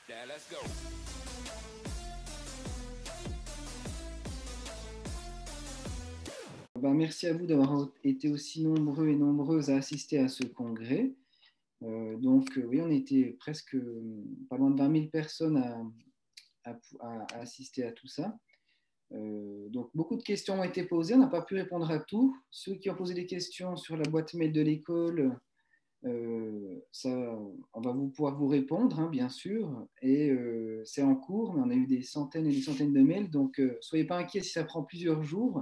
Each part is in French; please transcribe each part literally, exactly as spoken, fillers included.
Now let's go. Ben, merci à vous d'avoir été aussi nombreux et nombreuses à assister à ce congrès. Euh, donc, euh, oui, on était presque euh, pas loin de vingt mille personnes à, à, à assister à tout ça. Euh, donc, beaucoup de questions ont été posées. On n'a pas pu répondre à tout. Ceux qui ont posé des questions sur la boîte mail de l'école, euh, ça, on va vous pouvoir vous répondre, hein, bien sûr. Et euh, c'est en cours, mais on a eu des centaines et des centaines de mails. Donc, euh, soyez pas inquiets si ça prend plusieurs jours.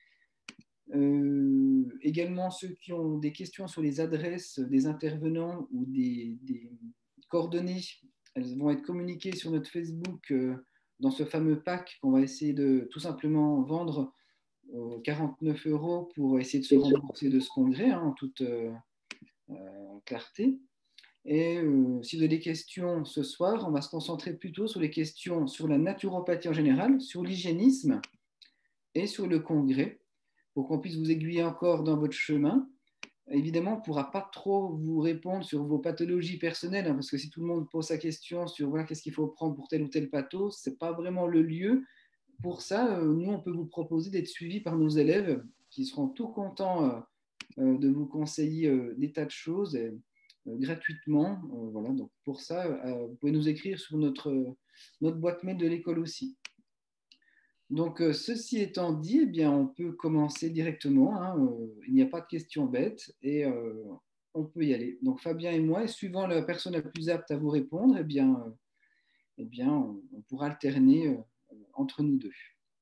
Euh, également, ceux qui ont des questions sur les adresses des intervenants ou des, des coordonnées, elles vont être communiquées sur notre Facebook euh, dans ce fameux pack qu'on va essayer de tout simplement vendre euh, quarante-neuf euros pour essayer de se rembourser de ce congrès, hein, en toute euh, euh, clarté. Et euh, si vous avez des questions ce soir, on va se concentrer plutôt sur les questions sur la naturopathie en général, sur l'hygiénisme et sur le congrès, pour qu'on puisse vous aiguiller encore dans votre chemin. Évidemment, on ne pourra pas trop vous répondre sur vos pathologies personnelles, hein, parce que si tout le monde pose sa question sur voilà, qu'est-ce qu'il faut prendre pour tel ou tel patho, ce n'est pas vraiment le lieu. Pour ça, euh, nous, on peut vous proposer d'être suivis par nos élèves qui seront tout contents euh, euh, de vous conseiller euh, des tas de choses et, euh, gratuitement. Euh, voilà, donc pour ça, euh, vous pouvez nous écrire sur notre, notre boîte mail de l'école aussi. Donc, euh, ceci étant dit, eh bien, on peut commencer directement, hein, euh, il n'y a pas de questions bêtes et euh, on peut y aller. Donc, Fabien et moi, et suivant la personne la plus apte à vous répondre, eh bien, euh, eh bien, on, on pourra alterner euh, entre nous deux.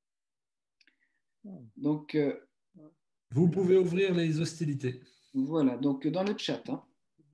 Donc, euh, Vous pouvez ouvrir les hostilités. voilà, donc dans le chat. Hein.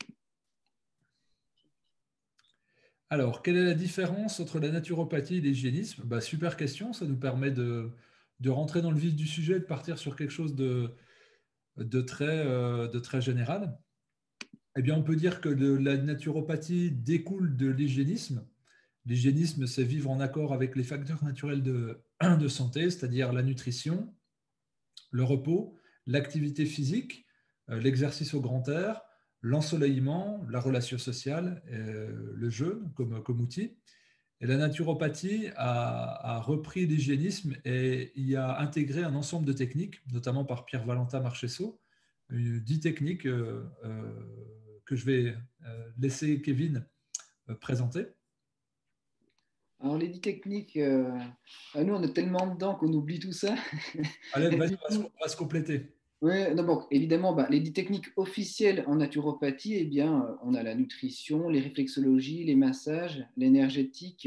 Alors, quelle est la différence entre la naturopathie et l'hygiénisme? Bah, super question, ça nous permet de, de rentrer dans le vif du sujet et de partir sur quelque chose de, de, très, euh, de très général. Eh bien, on peut dire que de, la naturopathie découle de l'hygiénisme. L'hygiénisme, c'est vivre en accord avec les facteurs naturels de, de santé, c'est-à-dire la nutrition, le repos, l'activité physique, euh, l'exercice au grand air, l'ensoleillement, la relation sociale, euh, le jeu comme, comme outil. Et la naturopathie a, a repris l'hygiénisme et y a intégré un ensemble de techniques, notamment par Pierre-Valentin Marchesso, euh, dix techniques euh, euh, que je vais euh, laisser Kevin euh, présenter. Alors, les dix techniques, euh, nous, on est tellement dedans qu'on oublie tout ça. Allez, vas-y, on va, se, on va se compléter. Oui, d'abord, évidemment, bah, les dix techniques officielles en naturopathie, eh bien, euh, on a la nutrition, les réflexologies, les massages, l'énergétique.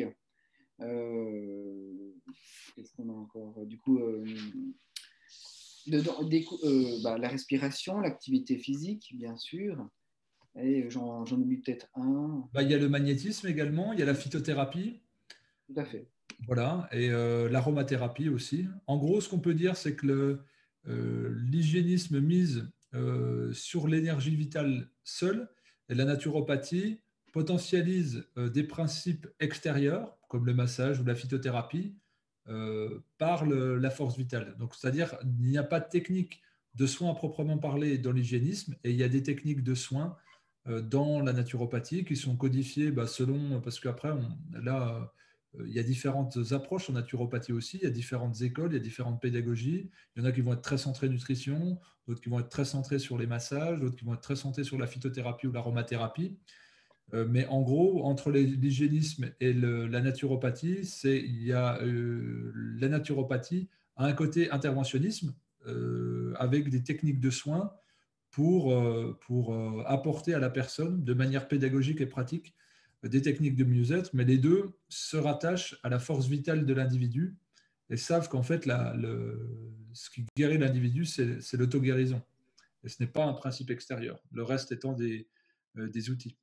Euh, qu'est-ce qu'on a encore? Du coup, euh, dedans, des, euh, bah, la respiration, l'activité physique, bien sûr. Et j'en, j'en oublie peut-être un. Bah, il y a le magnétisme également, il y a la phytothérapie, Tout à fait. voilà, et euh, l'aromathérapie aussi. En gros, ce qu'on peut dire, c'est que le, euh, l'hygiénisme mise euh, sur l'énergie vitale seule et la naturopathie potentialise euh, des principes extérieurs, comme le massage ou la phytothérapie, euh, par le- la force vitale. Donc, c'est-à-dire, il n'y a pas de technique de soins à proprement parler dans l'hygiénisme, et il y a des techniques de soins euh, dans la naturopathie qui sont codifiées bah, selon, parce qu'après, on, là, euh, il y a différentes approches en naturopathie aussi, il y a différentes écoles, il y a différentes pédagogies. Il y en a qui vont être très centrées nutrition, d'autres qui vont être très centrés sur les massages, d'autres qui vont être très centrés sur la phytothérapie ou l'aromathérapie. Euh, mais en gros, entre l'hygiénisme et le- la naturopathie, c'est, il y a euh, la naturopathie a un côté interventionnisme euh, avec des techniques de soins pour, euh, pour euh, apporter à la personne de manière pédagogique et pratique euh, des techniques de mieux-être, mais les deux se rattachent à la force vitale de l'individu et savent qu'en fait, la, le, ce qui guérit l'individu, c'est c'est l'auto-guérison. Et ce n'est pas un principe extérieur, le reste étant des, euh, des outils.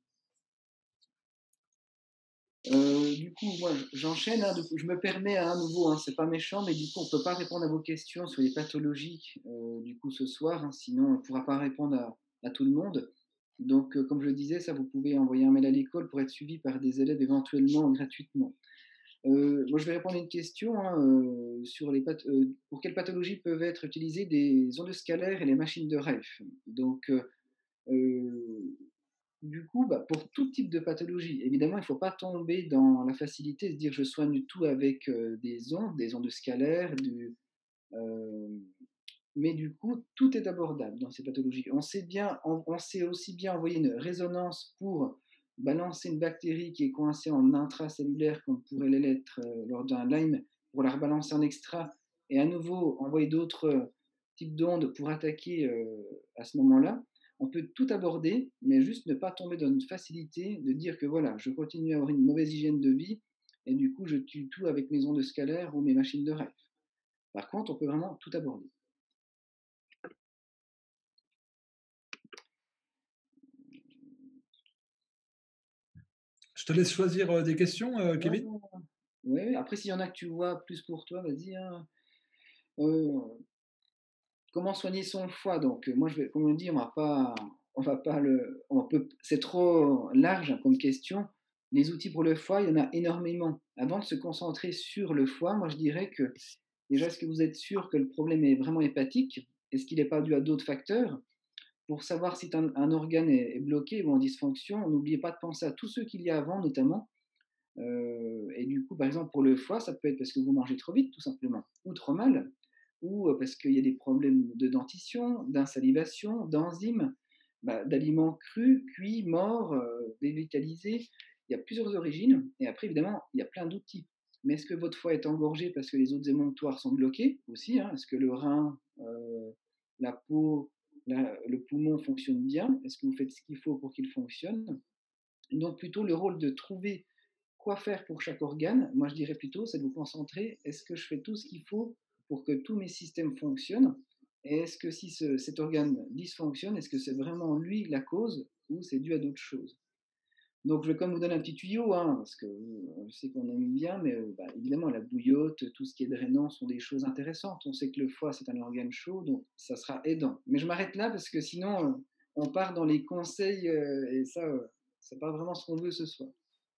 Euh, du coup, moi, j'enchaîne. Hein, je me permets hein, à nouveau, hein, c'est pas méchant, mais du coup, on peut pas répondre à vos questions sur les pathologies euh, du coup ce soir, hein, sinon on ne pourra pas répondre à, à tout le monde. Donc, euh, comme je le disais, ça, vous pouvez envoyer un mail à l'école pour être suivi par des élèves éventuellement gratuitement. Euh, moi, je vais répondre à une question hein, euh, sur les path- euh, pour quelles pathologies peuvent être utilisées des ondes scalaires et les machines de Reif. Donc, euh, euh, Du coup, bah, pour tout type de pathologie, évidemment, il ne faut pas tomber dans la facilité de se dire je soigne tout avec euh, des ondes, des ondes scalaires, du, euh, mais du coup, tout est abordable dans ces pathologies. On sait bien, on, on sait aussi bien envoyer une résonance pour balancer une bactérie qui est coincée en intracellulaire, comme pourrait l'être euh, lors d'un Lyme, pour la rebalancer en extra, et à nouveau envoyer d'autres euh, types d'ondes pour attaquer euh, à ce moment-là. On peut tout aborder, mais juste ne pas tomber dans une facilité de dire que voilà, je continue à avoir une mauvaise hygiène de vie, et du coup, je tue tout avec mes ondes scalaires ou mes machines de rêve. Par contre, on peut vraiment tout aborder. Je te laisse choisir euh, des questions, euh, Ouais, Kevin. ouais. Après, s'il y en a que tu vois plus pour toi, vas-y, hein. Euh, comment soigner son foie? Donc, euh, moi, je vais, comme on dit, on va pas, on va pas le, on peut, c'est trop large comme question. Les outils pour le foie, il y en a énormément. Avant de se concentrer sur le foie, moi, je dirais que déjà, est-ce que vous êtes sûr que le problème est vraiment hépatique? Est-ce qu'il n'est pas dû à d'autres facteurs? Pour savoir si un, un organe est, est bloqué ou en dysfonction, n'oubliez pas de penser à tous ceux qu'il y a avant, notamment. Euh, et du coup, par exemple, pour le foie, ça peut être parce que vous mangez trop vite, tout simplement, ou trop mal, ou euh, parce qu'il y a des problèmes de dentition, d'insalivation, d'enzymes, bah, d'aliments crus, cuits, morts, euh, dévitalisés. Il y a plusieurs origines, et après, évidemment, il y a plein d'outils. Mais est-ce que votre foie est engorgé parce que les autres émonctoires sont bloqués aussi, hein? Est-ce que le rein, euh, la peau, la- le poumon fonctionnent bien? Est-ce que vous faites ce qu'il faut pour qu'ils fonctionnent? Donc plutôt le rôle de trouver quoi faire pour chaque organe, moi je dirais plutôt, c'est de vous concentrer, est-ce que je fais tout ce qu'il faut pour que tous mes systèmes fonctionnent? Et est-ce que si ce, cet organe dysfonctionne, est-ce que c'est vraiment lui la cause ou c'est dû à d'autres choses? Donc je vais quand même vous donner un petit tuyau, hein, parce que euh, je sais qu'on aime bien, mais euh, bah, évidemment la bouillotte, tout ce qui est drainant sont des choses intéressantes. On sait que le foie c'est un organe chaud, donc ça sera aidant. Mais je m'arrête là parce que sinon euh, on part dans les conseils euh, et ça, euh, c'est pas vraiment ce qu'on veut ce soir.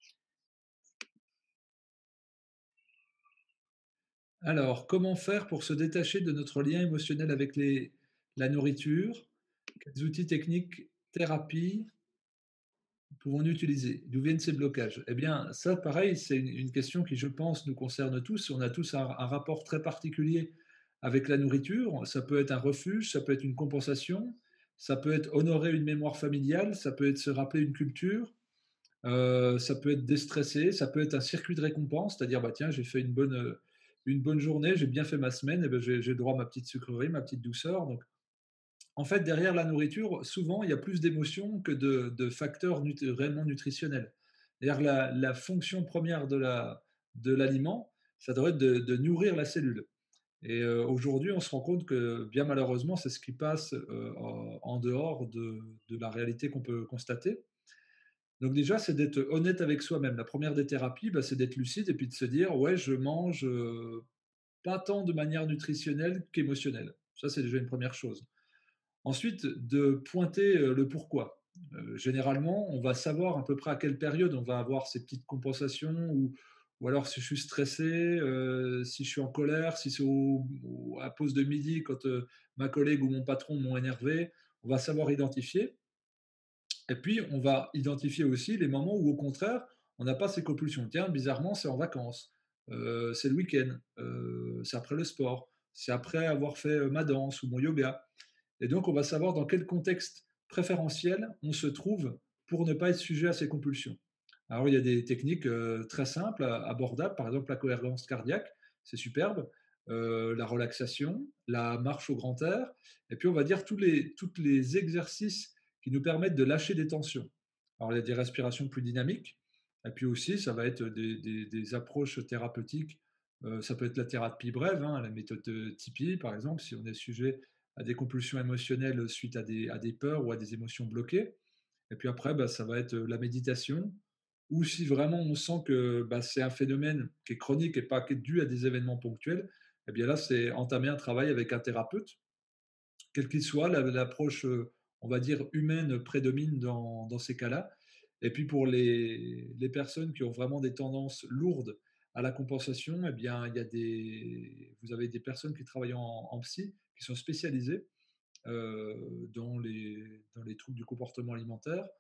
Alors, comment faire pour se détacher de notre lien émotionnel avec les, la nourriture? Quels outils techniques, thérapies pouvons-nous utiliser? D'où viennent ces blocages? Eh bien, ça, pareil, c'est une, une question qui, je pense, nous concerne tous. On a tous un, un rapport très particulier avec la nourriture. Ça peut être un refuge, ça peut être une compensation, ça peut être honorer une mémoire familiale, ça peut être se rappeler une culture, euh, ça peut être déstresser, ça peut être un circuit de récompense, c'est-à-dire, bah, tiens, j'ai fait une bonne, euh, une bonne journée, j'ai bien fait ma semaine, et ben, j'ai j'ai droit à ma petite sucrerie, ma petite douceur. Donc, en fait, derrière la nourriture, souvent, il y a plus d'émotions que de, de facteurs nut- réellement nutritionnels. D'ailleurs, la, la fonction première de la, de l'aliment, ça devrait être de, de nourrir la cellule. Et euh, aujourd'hui, on se rend compte que, bien malheureusement, c'est ce qui passe euh, en, en dehors de, de la réalité qu'on peut constater. Donc déjà, c'est d'être honnête avec soi-même. La première des thérapies, bah, c'est d'être lucide et puis de se dire, ouais, je mange euh, pas tant de manière nutritionnelle qu'émotionnelle. Ça, c'est déjà une première chose. Ensuite, de pointer euh, le pourquoi. Euh, généralement, on va savoir à peu près à quelle période on va avoir ces petites compensations ou, ou alors si je suis stressé, euh, si je suis en colère, si c'est au, au- à pause de midi quand euh, ma collègue ou mon patron m'ont énervé, on va savoir identifier. Et puis, on va identifier aussi les moments où, au contraire, on n'a pas ces compulsions. Tiens, bizarrement, c'est en vacances, euh, c'est le week-end, euh, c'est après le sport, c'est après avoir fait euh, ma danse ou mon yoga. Et donc, on va savoir dans quel contexte préférentiel on se trouve pour ne pas être sujet à ces compulsions. Alors, il y a des techniques euh, très simples, abordables, par exemple la cohérence cardiaque, c'est superbe, euh, la relaxation, la marche au grand air, et puis on va dire tous les, tous les exercices qui nous permettent de lâcher des tensions. Alors, il y a des respirations plus dynamiques, et puis aussi, ça va être des, des, des approches thérapeutiques. Euh, ça peut être la thérapie brève, hein, la méthode Tipeee, par exemple, si on est sujet à des compulsions émotionnelles suite à des, à des peurs ou à des émotions bloquées. Et puis après, bah, ça va être la méditation, ou si vraiment on sent que bah, c'est un phénomène qui est chronique et pas qui est dû à des événements ponctuels, eh bien là, c'est entamer un travail avec un thérapeute, quel qu'il soit, l'approche, euh, on va dire, humaine prédomine dans, dans ces cas-là. Et puis pour les, les personnes qui ont vraiment des tendances lourdes à la compensation, eh bien, il y a des, vous avez des personnes qui travaillent en, en psy, qui sont spécialisées euh, dans, les, dans les troubles du comportement alimentaire.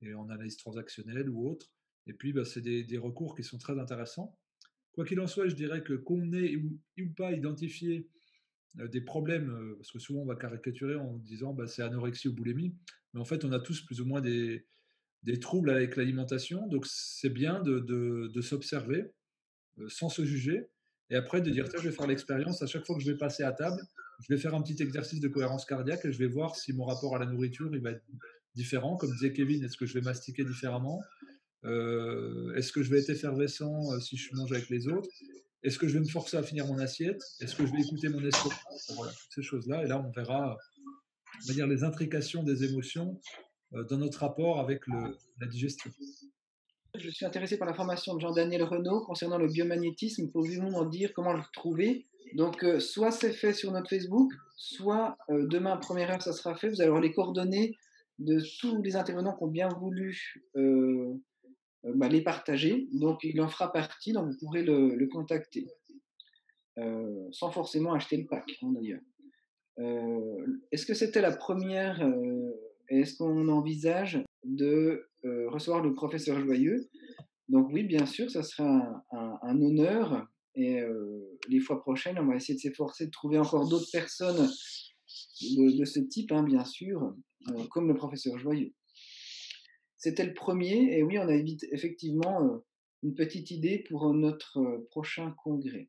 et en analyse transactionnelle ou autre. Et puis, bah, c'est des, des recours qui sont très intéressants. Quoi qu'il en soit, je dirais que qu'on ait ou, ou pas identifié euh, des problèmes, euh, parce que souvent on va caricaturer en disant bah, c'est anorexie ou boulimie, mais en fait on a tous plus ou moins des, des troubles avec l'alimentation, donc c'est bien de, de, de s'observer euh, sans se juger, et après de dire, tiens, je vais faire l'expérience, à chaque fois que je vais passer à table, je vais faire un petit exercice de cohérence cardiaque et je vais voir si mon rapport à la nourriture il va être différent. Comme disait Kevin, est-ce que je vais mastiquer différemment? Euh, est-ce que je vais être effervescent euh, si je mange avec les autres? Est-ce que je vais me forcer à finir mon assiette? Est-ce que je vais écouter mon estomac? Voilà, toutes ces choses-là. Et là, on verra, on va dire, les intrications des émotions euh, dans notre rapport avec le, la digestion. Je suis intéressé par la formation de Jean-Daniel Renaud concernant le biomagnétisme. Pouvez-vous m'en dire comment le trouver? Donc, euh, soit c'est fait sur notre Facebook, soit euh, demain, première heure, ça sera fait. Vous allez avoir les coordonnées de tous les intervenants qui ont bien voulu euh, euh, bah, les partager. Donc, il en fera partie, donc vous pourrez le, le contacter, euh, sans forcément acheter le pack, hein, d'ailleurs. Euh, est-ce que c'était la première euh, et est-ce qu'on envisage de euh, recevoir le professeur Joyeux? Donc oui, bien sûr, ça sera un, un- un honneur. Et euh, les fois prochaines, on va essayer de s'efforcer de trouver encore d'autres personnes de, de ce type, hein, bien sûr, euh, comme le professeur Joyeux. C'était le premier, et oui, on a effectivement euh, une petite idée pour notre euh, prochain congrès.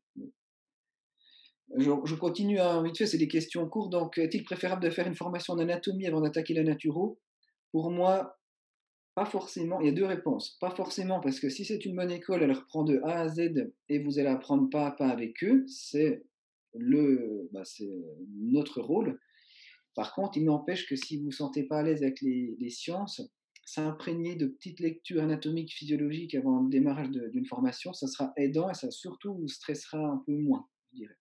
Je, je continue à vite fait, c'est des questions courtes. Donc, est-il préférable de faire une formation en anatomie avant d'attaquer la naturo? Pour moi, pas forcément. Il y a deux réponses. Pas forcément, parce que si c'est une bonne école, elle reprend de A à Z et vous allez apprendre pas à pas avec eux. C'est le, bah, c'est notre rôle. Par contre, il n'empêche que si vous ne vous sentez pas à l'aise avec les, les sciences, s'imprégner de petites lectures anatomiques, physiologiques avant le démarrage de- d'une formation, ça sera aidant et ça surtout vous stressera un peu moins, je dirais.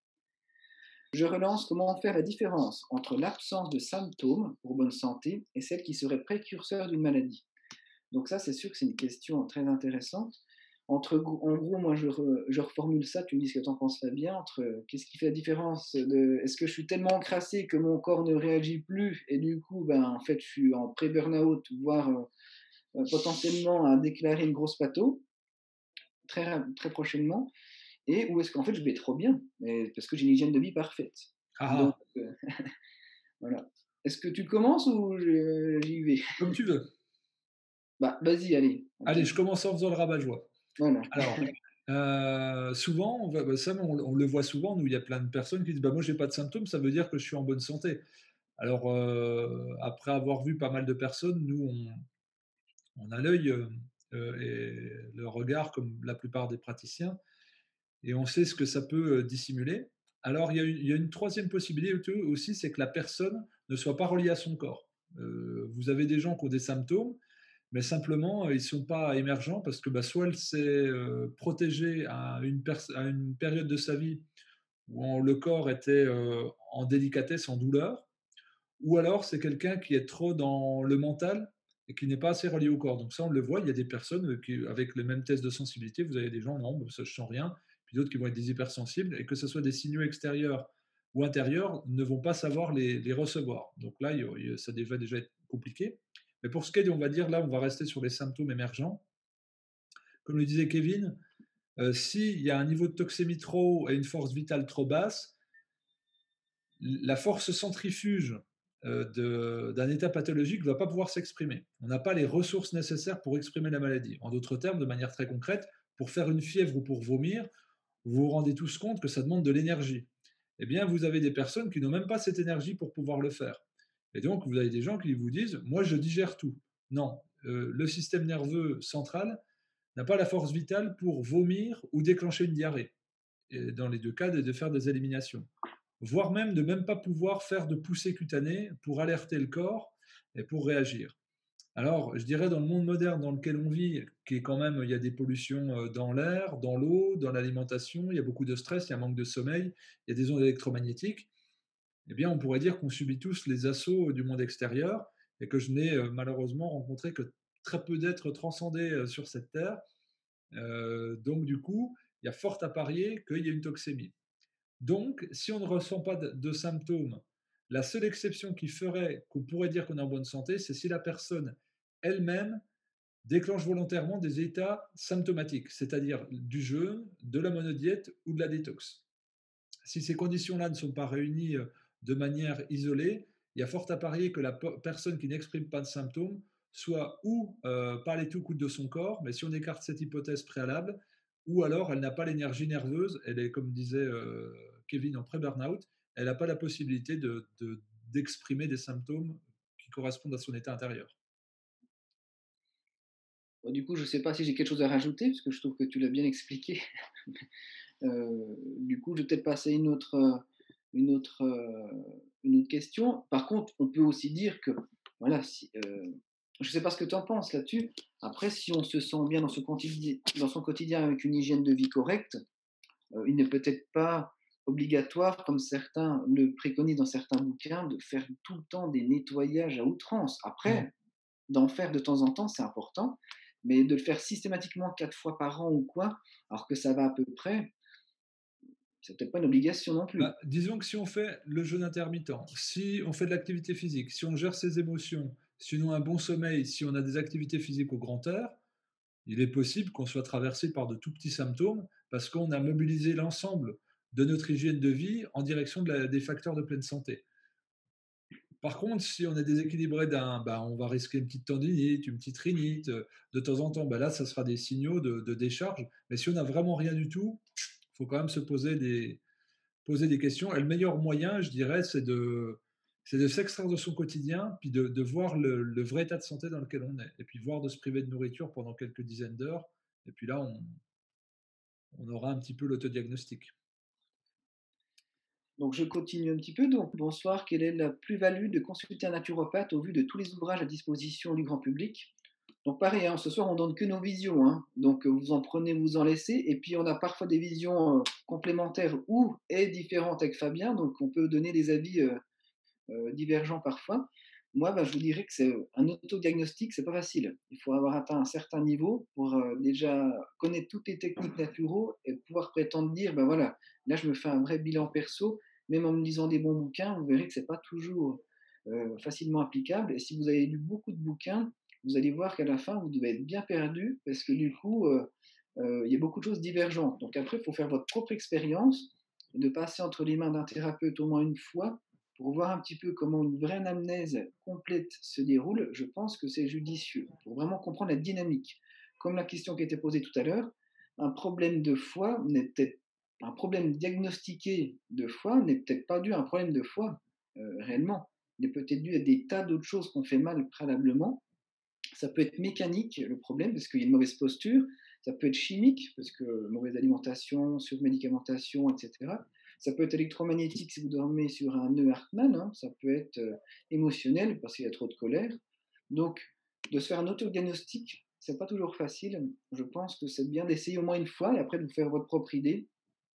Je relance comment faire la différence entre l'absence de symptômes pour bonne santé et celle qui serait précurseur d'une maladie. Donc ça, c'est sûr que c'est une question très intéressante. Entre, en gros, moi, je, re, je reformule ça, tu me dis ce que tu en penses, Fabien, entre euh, qu'est-ce qui fait la différence de est-ce que je suis tellement encrassé que mon corps ne réagit plus et du coup, ben, en fait, je suis en pré-burnout, voire euh, potentiellement à déclarer une grosse patho très, très prochainement, et où est-ce qu'en fait je vais trop bien, mais parce que j'ai une hygiène de vie parfaite. Donc, Ah, euh, voilà. Est-ce que tu commences ou je- j'y vais? comme tu veux. Bah, vas-y, allez. Allez, Okay. je commence en faisant le rabat-joie. Voilà. Alors, euh, souvent, on, va, bah, ça, on, on le voit souvent, nous, il y a plein de personnes qui disent bah, moi, je n'ai pas de symptômes, ça veut dire que je suis en bonne santé. Alors, euh, après avoir vu pas mal de personnes, nous, on, on a l'œil euh, euh, et le regard, comme la plupart des praticiens, et on sait ce que ça peut euh, dissimuler. Alors, il y, a une, il y a une troisième possibilité aussi, c'est que la personne ne soit pas reliée à son corps. Euh, vous avez des gens qui ont des symptômes, mais simplement, euh, ils ne sont pas émergents parce que bah, soit elle s'est euh, protégée à une, à une, période de sa vie où le corps était euh, en délicatesse, en douleur, ou alors c'est quelqu'un qui est trop dans le mental et qui n'est pas assez relié au corps. Donc ça, on le voit, il y a des personnes qui, avec les mêmes tests de sensibilité, vous avez des gens, non, ça, je sens rien, puis d'autres qui vont être des hypersensibles, et que ce soit des signaux extérieurs ou intérieurs, ne vont pas savoir les, les recevoir. Donc là, il, ça va déjà être compliqué. Mais pour ce qui est, on va dire, là, on va rester sur les symptômes émergents. Comme le disait Kevin, euh, s'il y a un niveau de toxémie trop haut et une force vitale trop basse, la force centrifuge euh, d'un état pathologique ne va pas pouvoir s'exprimer. On n'a pas les ressources nécessaires pour exprimer la maladie. En d'autres termes, de manière très concrète, pour faire une fièvre ou pour vomir, vous vous rendez tous compte que ça demande de l'énergie. Eh bien, vous avez des personnes qui n'ont même pas cette énergie pour pouvoir le faire. Et donc, vous avez des gens qui vous disent, moi, je digère tout. Non, euh, le système nerveux central n'a pas la force vitale pour vomir ou déclencher une diarrhée. Et dans les deux cas, de faire des éliminations. Voire même de ne même pas pouvoir faire de poussée cutanée pour alerter le corps et pour réagir. Alors, je dirais dans le monde moderne dans lequel on vit, qui est quand même, il y a des pollutions dans l'air, dans l'eau, dans l'alimentation, il y a beaucoup de stress, il y a un manque de sommeil, il y a des ondes électromagnétiques, eh bien, on pourrait dire qu'on subit tous les assauts du monde extérieur et que je n'ai malheureusement rencontré que très peu d'êtres transcendés sur cette terre. Euh, donc, du coup, il y a fort à parier qu'il y a une toxémie. Donc, si on ne ressent pas de, de symptômes, la seule exception qui ferait qu'on pourrait dire qu'on est en bonne santé, c'est si la personne elle-même déclenchent volontairement des états symptomatiques, c'est-à-dire du jeûne, de la monodiète ou de la détox. Si ces conditions-là ne sont pas réunies euh, de manière isolée, il y a fort à parier que la personne qui n'exprime pas de symptômes soit ou euh, pas les tout coups de son corps, mais si on écarte cette hypothèse préalable, ou alors elle n'a pas l'énergie nerveuse, elle est, comme disait euh, Kevin, en pré-burnout, elle n'a pas la possibilité de, de, d'exprimer des symptômes qui correspondent à son état intérieur. Bon, du coup, je ne sais pas si j'ai quelque chose à rajouter, parce que je trouve que tu l'as bien expliqué. Euh, du coup, je vais peut-être passer à une autre, euh, une autre, euh, une autre question. Par contre, on peut aussi dire que, voilà, si, euh, je ne sais pas ce que tu en penses là-dessus. Après, si on se sent bien dans, ce quotidien, dans son quotidien avec une hygiène de vie correcte, euh, il n'est peut-être pas obligatoire, comme certains le préconisent dans certains bouquins, de faire tout le temps des nettoyages à outrance. Non. Après, d'en faire de temps en temps, c'est important, mais de le faire systématiquement quatre fois par an ou quoi, alors que ça va à peu près, c'est peut-être pas une obligation non plus. Bah, disons que si on fait le jeûne intermittent, si on fait de l'activité physique, si on gère ses émotions, si on a un bon sommeil, si on a des activités physiques au grand air, il est possible qu'on soit traversé par de tout petits symptômes parce qu'on a mobilisé l'ensemble de notre hygiène de vie en direction de la- des facteurs de pleine santé. Par contre, si on est déséquilibré d'un, bah, on va risquer une petite tendinite, une petite rhinite, euh, de temps en temps, bah là, ça sera des signaux de, de décharge. Mais si on n'a vraiment rien du tout, il faut quand même se poser des, poser des questions. Et le meilleur moyen, je dirais, c'est de, c'est de s'extraire de son quotidien, puis de, de voir le, le vrai état de santé dans lequel on est. Et puis voir de se priver de nourriture pendant quelques dizaines d'heures. Et puis là, on, on aura un petit peu l'autodiagnostic. Donc je continue un petit peu. Donc bonsoir, quelle est la plus-value de consulter un naturopathe au vu de tous les ouvrages à disposition du grand public? Donc pareil, hein, ce soir on donne que nos visions, hein. Donc vous en prenez, vous en laissez, et puis on a parfois des visions euh, complémentaires ou et différentes avec Fabien, donc on peut donner des avis euh, euh, divergents parfois. Moi, bah, je vous dirais que c'est un autodiagnostic, c'est pas facile. Il faut avoir atteint un certain niveau pour euh, déjà connaître toutes les techniques naturelles et pouvoir prétendre dire, ben voilà, là je me fais un vrai bilan perso, même en me lisant des bons bouquins, vous verrez que c'est pas toujours euh, facilement applicable. Et si vous avez lu beaucoup de bouquins, vous allez voir qu'à la fin, vous devez être bien perdu parce que du coup, euh, euh, il y a beaucoup de choses divergentes. Donc après, il faut faire votre propre expérience, de passer entre les mains d'un thérapeute au moins une fois pour voir un petit peu comment une vraie anamnèse complète se déroule. Je pense que c'est judicieux pour vraiment comprendre la dynamique. Comme la question qui était posée tout à l'heure, un problème de foie n'est peut-être un problème diagnostiqué de foie n'est peut-être pas dû à un problème de foie euh, réellement. Il est peut-être dû à des tas d'autres choses qu'on fait mal préalablement. Ça peut être mécanique, le problème, parce qu'il y a une mauvaise posture. Ça peut être chimique, parce que mauvaise alimentation, surmédicamentation, et cetera. Ça peut être électromagnétique si vous dormez sur un nœud Hartmann. Hein. Ça peut être euh, émotionnel, parce qu'il y a trop de colère. Donc, de se faire un autodiagnostic, c'est pas toujours facile. Je pense que c'est bien d'essayer au moins une fois et après de vous faire votre propre idée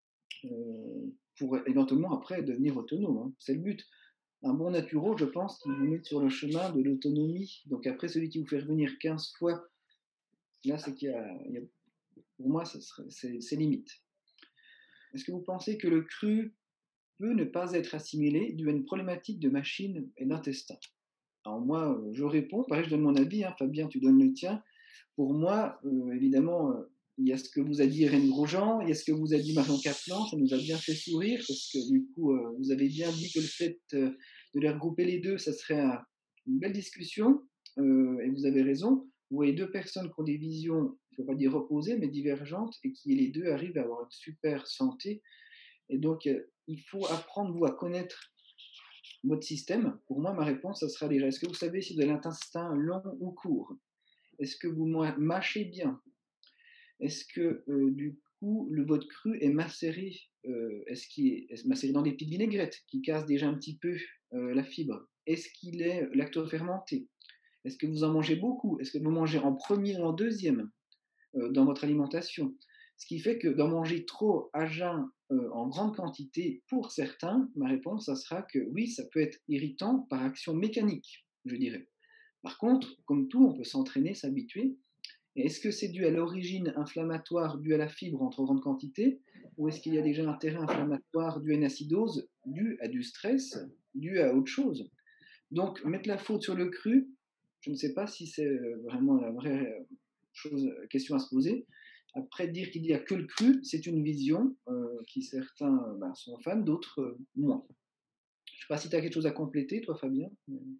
euh, pour éventuellement après devenir autonome. Hein. C'est le but. Un bon naturo, je pense, qui vous met sur le chemin de l'autonomie. Donc après, celui qui vous fait revenir quinze fois, là, c'est qu'il y a, il y a pour moi, c'est limite. Est-ce que vous pensez que le cru peut ne pas être assimilé dû à une problématique de machine et d'intestin? Alors moi, je réponds, pareil, je donne mon avis, hein, Fabien, tu donnes le tien. Pour moi, euh, évidemment, euh, il y a ce que vous a dit Irène Grosjean, il y a ce que vous a dit Marion Caplan, ça nous a bien fait sourire, parce que du coup, euh, vous avez bien dit que le fait euh, de les regrouper les deux, ça serait un, une belle discussion, euh, et vous avez raison. Vous voyez deux personnes qui ont des visions, je ne veux pas dire opposées, mais divergentes, et qui les deux arrivent à avoir une super santé. Et donc, euh, il faut apprendre, vous, à connaître votre système. Pour moi, ma réponse, ça sera déjà, est-ce que vous savez si vous avez l'intestin long ou court? Est-ce que vous mâchez bien? Est-ce que euh, du coup, le votre cru est macéré? euh, Est-ce qu'il est, est macéré dans des petites vinaigrettes qui cassent déjà un petit peu euh, la fibre? Est-ce qu'il est lactofermenté? Est-ce que vous en mangez beaucoup? Est-ce que vous mangez en premier ou en deuxième euh, dans votre alimentation? Ce qui fait que d'en manger trop à jeun euh, en grande quantité, pour certains, ma réponse, ça sera que oui, ça peut être irritant par action mécanique, je dirais. Par contre, comme tout, on peut s'entraîner, s'habituer. Et est-ce que c'est dû à l'origine inflammatoire due à la fibre en trop grande quantité, ou est-ce qu'il y a déjà un terrain inflammatoire dû à une acidose, dû à du stress, dû à autre chose? Donc, mettre la faute sur le cru, Je ne sais pas si c'est vraiment la vraie chose, question à se poser. Après, dire qu'il n'y a que le cru, c'est une vision euh, qui certains bah, sont fans, d'autres euh, moins. Je ne sais pas si tu as quelque chose à compléter, toi, Fabien.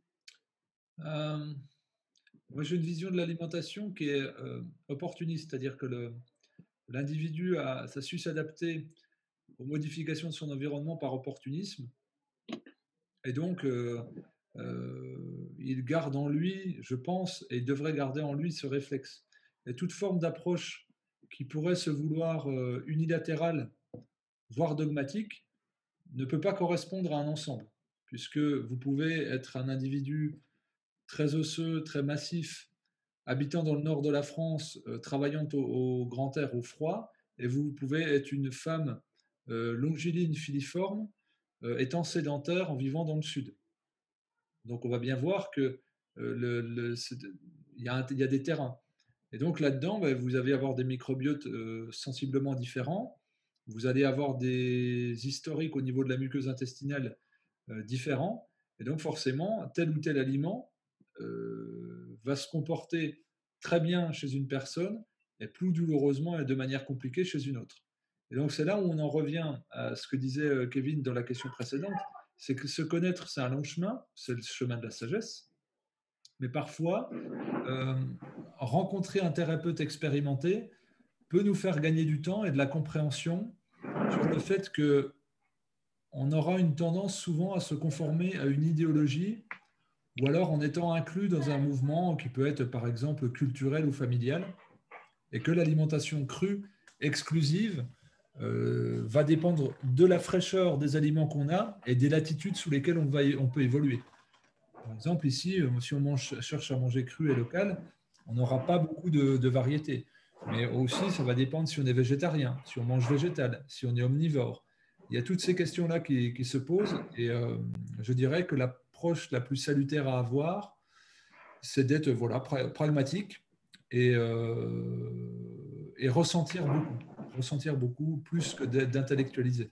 Euh, Moi, j'ai une vision de l'alimentation qui est euh, opportuniste, c'est-à-dire que le, l'individu a, ça a su s'adapter aux modifications de son environnement par opportunisme, et donc euh, euh, il garde en lui, je pense, et il devrait garder en lui ce réflexe. Et toute forme d'approche qui pourrait se vouloir euh, unilatérale, voire dogmatique, ne peut pas correspondre à un ensemble, puisque vous pouvez être un individu très osseux, très massif, habitant dans le nord de la France, euh, travaillant au, au grand air, au froid, et vous pouvez être une femme euh, longiligne, filiforme, euh, étant sédentaire en vivant dans le sud. Donc on va bien voir que euh, le, le, il, y a un, il y a des terrains. Et donc là-dedans, ben, vous allez avoir des microbiotes euh, sensiblement différents. Vous allez avoir des historiques au niveau de la muqueuse intestinale euh, différents. Et donc forcément, tel ou tel aliment euh, va se comporter très bien chez une personne et plus douloureusement et de manière compliquée chez une autre. Et donc c'est là où on en revient à ce que disait euh, Kevin dans la question précédente, c'est que se connaître, c'est un long chemin, c'est le chemin de la sagesse, mais parfois, euh, rencontrer un thérapeute expérimenté peut nous faire gagner du temps et de la compréhension sur le fait que on aura une tendance souvent à se conformer à une idéologie ou alors en étant inclus dans un mouvement qui peut être par exemple culturel ou familial, et que l'alimentation crue, exclusive, euh, va dépendre de la fraîcheur des aliments qu'on a et des latitudes sous lesquelles on, va, on peut évoluer. Par exemple, ici, euh, si on mange, cherche à manger cru et local, on n'aura pas beaucoup de, de variétés. Mais aussi, ça va dépendre si on est végétarien, si on mange végétal, si on est omnivore. Il y a toutes ces questions-là qui, qui se posent et euh, je dirais que l'approche la plus salutaire à avoir, c'est d'être voilà, pragmatique et, euh, et ressentir beaucoup, ressentir beaucoup plus que d'intellectualiser.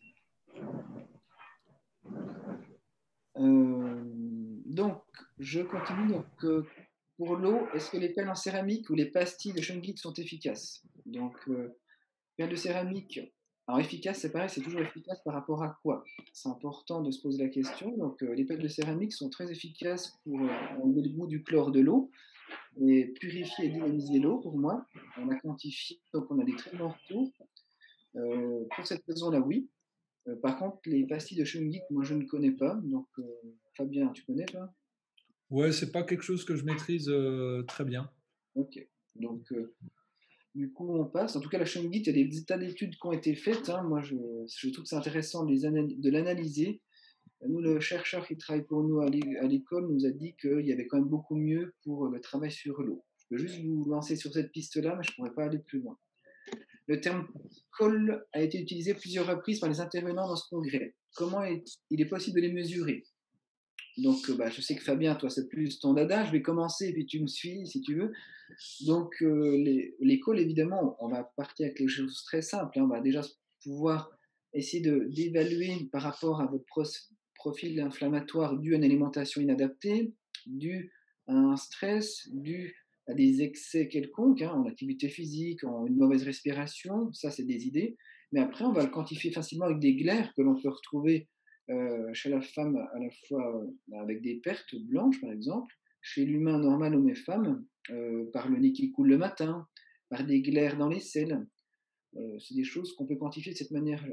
Euh, donc, je continue. Donc, euh, pour l'eau, est-ce que les pelles en céramique ou les pastilles de Shungit sont efficaces? Donc, euh, pelles de céramique, alors efficace, c'est pareil, c'est toujours efficace par rapport à quoi? C'est important de se poser la question. Donc, euh, les pelles de céramique sont très efficaces pour euh, enlever le goût du chlore de l'eau et purifier et dynamiser l'eau. Pour moi, on a quantifié, donc on a des très bons retours. Euh, pour cette raison-là, oui. Euh, par contre, les pastilles de Shungit, moi, je ne connais pas. Donc, euh, Fabien, tu connais, toi? Ouais, c'est pas quelque chose que je maîtrise euh, très bien. Ok. Donc, euh, du coup, on passe. En tout cas, la Shungit, il y a des tas d'études qui ont été faites, hein. Moi, je, je trouve que c'est intéressant de, les de l'analyser. Nous, le chercheur qui travaille pour nous à l'école nous a dit qu'il y avait quand même beaucoup mieux pour le travail sur l'eau. Je peux juste vous lancer sur cette piste-là, mais je ne pourrais pas aller plus loin. Le terme col a été utilisé plusieurs reprises par les intervenants dans ce congrès. Comment est, il est possible de les mesurer? Donc, bah, je sais que Fabien, toi, c'est plus ton dada. Je vais commencer et puis tu me suis si tu veux. Donc, euh, les, les calls, évidemment, on va partir avec les choses très simples, hein. On va déjà pouvoir essayer d'évaluer par rapport à votre pro profil inflammatoire dû à une alimentation inadaptée, dû à un stress, dû à des excès quelconques, hein, en activité physique, en une mauvaise respiration. Ça, c'est des idées. Mais après, on va le quantifier facilement avec des glaires que l'on peut retrouver euh, chez la femme à la fois euh, avec des pertes blanches, par exemple, chez l'humain normal, homme et femme, euh, par le nez qui coule le matin, par des glaires dans les selles. Euh, c'est des choses qu'on peut quantifier de cette manière-là.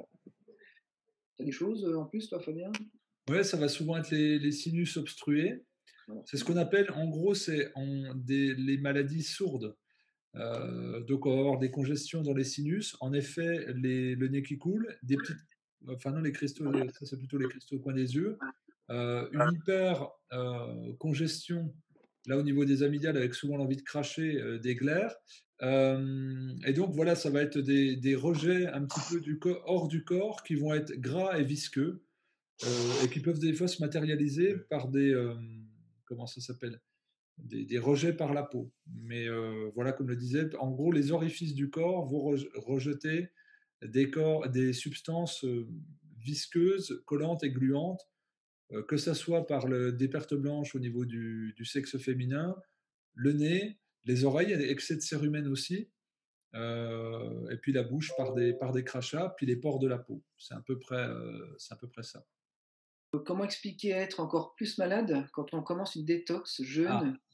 Tu as des choses euh, en plus, toi, Fabien? Ouais, ça va souvent être les, les sinus obstrués. Voilà. C'est ce qu'on appelle, en gros, c'est les maladies sourdes. Euh, donc, on va avoir des congestions dans les sinus. En effet, les, le nez qui coule, des petites, enfin non, les cristaux, ça c'est plutôt les cristaux au coin des yeux. Euh, une hyper euh, congestion là au niveau des amygdales avec souvent l'envie de cracher, euh, des glaires. Euh, et donc voilà, ça va être des, des rejets un petit peu du corps, hors du corps qui vont être gras et visqueux euh, et qui peuvent des fois se matérialiser par des, euh, comment ça s'appelle, des, des rejets par la peau. Mais euh, voilà, comme le disait, en gros, les orifices du corps vont rejeter des, corps, des substances euh, visqueuses, collantes et gluantes, euh, que ça soit par le, des pertes blanches au niveau du, du sexe féminin le nez, les oreilles, il y a des excès de cérumen aussi, euh, et puis la bouche par des, par des crachats, puis les pores de la peau. C'est à peu près, euh, c'est à peu près ça. Comment expliquer être encore plus malade quand on commence une détox Ah, jeune?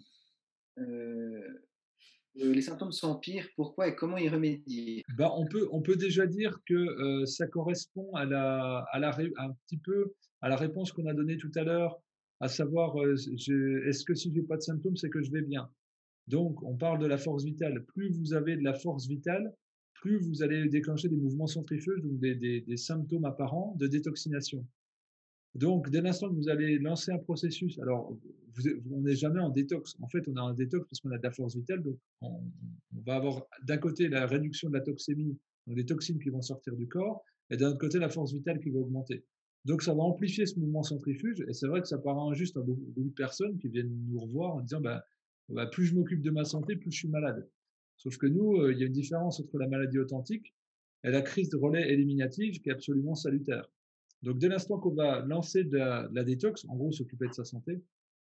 euh, les symptômes s'empirent, pourquoi et comment y remédier? ben, on peut, on peut déjà dire que euh, ça correspond à la, à la, ré- un petit peu à la réponse qu'on a donnée tout à l'heure, à savoir, euh, je- est-ce que si j'ai pas de symptômes, c'est que je vais bien? Donc, on parle de la force vitale. Plus vous avez de la force vitale, plus vous allez déclencher des mouvements centrifuges, donc des, des, des symptômes apparents de détoxination. Donc, dès l'instant que vous allez lancer un processus, alors vous, on n'est jamais en détox. En fait, on a un détox parce qu'on a de la force vitale. Donc, on, on va avoir d'un côté la réduction de la toxémie, donc des toxines qui vont sortir du corps, et d'un autre côté la force vitale qui va augmenter. Donc, ça va amplifier ce mouvement centrifuge. Et c'est vrai que ça paraît injuste à beaucoup, beaucoup de personnes qui viennent nous revoir en disant bah, bah, plus je m'occupe de ma santé, plus je suis malade. Sauf que nous, euh, il y a une différence entre la maladie authentique et la crise de relais éliminative qui est absolument salutaire. Donc, dès l'instant qu'on va lancer de la, de la détox, en gros, s'occuper de sa santé,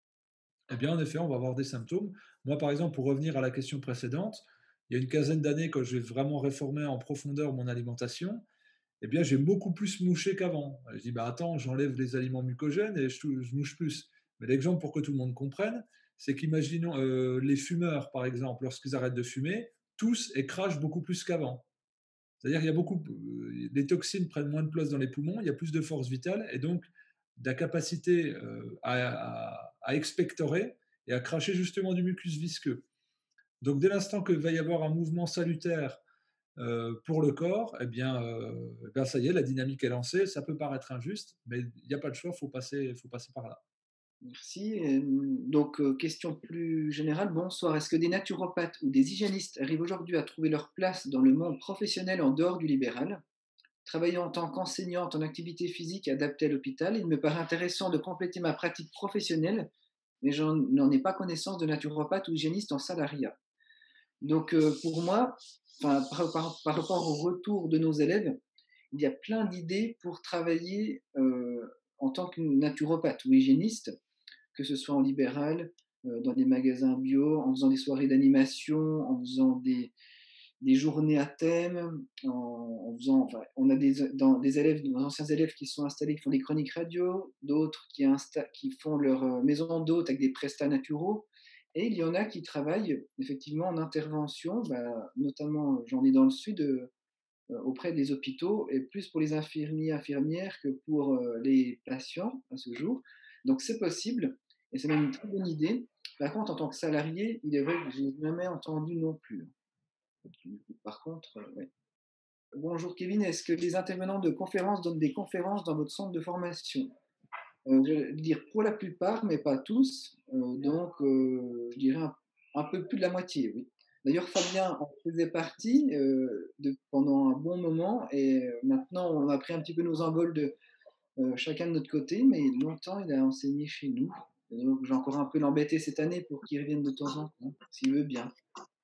eh bien, en effet, on va avoir des symptômes. Moi, par exemple, pour revenir à la question précédente, il y a une quinzaine d'années, quand j'ai vraiment réformé en profondeur mon alimentation, eh bien, j'ai beaucoup plus mouché qu'avant. Je dis, bah, attends, j'enlève les aliments mucogènes et je, je mouche plus. Mais l'exemple, pour que tout le monde comprenne, c'est qu'imaginons euh, les fumeurs, par exemple, lorsqu'ils arrêtent de fumer, tous et crachent beaucoup plus qu'avant. C'est-à-dire qu'il y a beaucoup, euh, les toxines prennent moins de place dans les poumons, il y a plus de force vitale et donc de la capacité euh, à, à, à expectorer et à cracher justement du mucus visqueux. Donc dès l'instant qu'il va y avoir un mouvement salutaire euh, pour le corps, eh bien, euh, eh bien ça y est, la dynamique est lancée. Ça peut paraître injuste, mais il n'y a pas de choix, il faut passer, faut passer par là. Merci. Euh, Donc, euh, question plus générale. Bonsoir. Est-ce que des naturopathes ou des hygiénistes arrivent aujourd'hui à trouver leur place dans le monde professionnel en dehors du libéral? Travaillant en tant qu'enseignante en activité physique adaptée à l'hôpital, il me paraît intéressant de compléter ma pratique professionnelle, mais je n'en ai pas connaissance de naturopathe ou hygiéniste en salariat. Donc, euh, pour moi, enfin, par, par- par rapport au retour de nos élèves, il y a plein d'idées pour travailler euh, en tant que naturopathe ou hygiéniste, que ce soit en libéral, euh, dans des magasins bio, en faisant des soirées d'animation, en faisant des, des journées à thème, en, en faisant, enfin, on a des, dans, des élèves, des anciens élèves qui sont installés, qui font des chroniques radio, d'autres qui, insta, qui font leur euh, maison d'hôte avec des prestats naturaux, et il y en a qui travaillent effectivement en intervention, bah, notamment j'en ai dans le sud, euh, auprès des hôpitaux, et plus pour les infirmiers, infirmières que pour euh, les patients à ce jour. Donc c'est possible, et c'est même une très bonne idée. Par contre, en tant que salarié, il est vrai que je n'ai jamais entendu non plus. Par contre, euh, ouais. Bonjour Kevin, est-ce que les intervenants de conférences donnent des conférences dans votre centre de formation? euh, Je vais dire pour la plupart, mais pas tous. Euh, donc, euh, je dirais un, un, peu plus de la moitié, oui. D'ailleurs, Fabien en faisait partie euh, de, pendant un bon moment, et maintenant on a pris un petit peu nos envols de euh, chacun de notre côté, mais longtemps il a enseigné chez nous. Et donc, j'ai encore un peu l'embêté cette année pour qu'il revienne de temps en temps, s'il veut bien.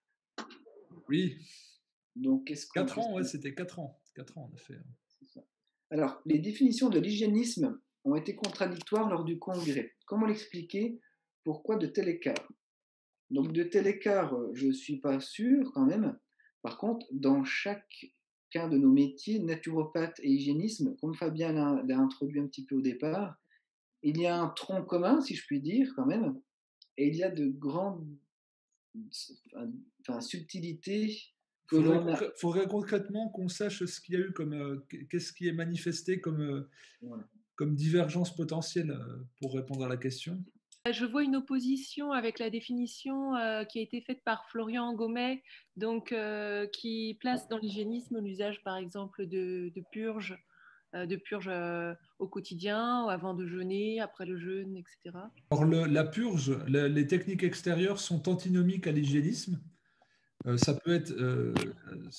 Oui, Donc, qu'est-ce qu'on quatre peut... ans, ouais, c'était quatre ans. quatre ans, en effet. Alors, les définitions de l'hygiénisme ont été contradictoires lors du congrès. Comment l'expliquer? Pourquoi de tels écarts? Donc, de tels écarts, je ne suis pas sûr quand même. Par contre, dans chacun de nos métiers, naturopathe et hygiénisme, comme Fabien l'a introduit un petit peu au départ, il y a un tronc commun, si je puis dire, quand même, et il y a de grandes enfin, subtilités que Il faudrait, l'on a. concré faudrait concrètement qu'on sache ce qu'il y a eu comme, euh, qu'est-ce qui est manifesté comme, euh, Voilà. comme divergence potentielle euh, pour répondre à la question. Je vois une opposition avec la définition euh, qui a été faite par Florian Gomet, donc euh, qui place dans l'hygiénisme l'usage, par exemple, de, de purges, euh, de purges euh, au quotidien, avant de jeûner, après le jeûne, et cetera. Alors le, la purge, le, les techniques extérieures sont antinomiques à l'hygiénisme. Euh, ça peut être, euh,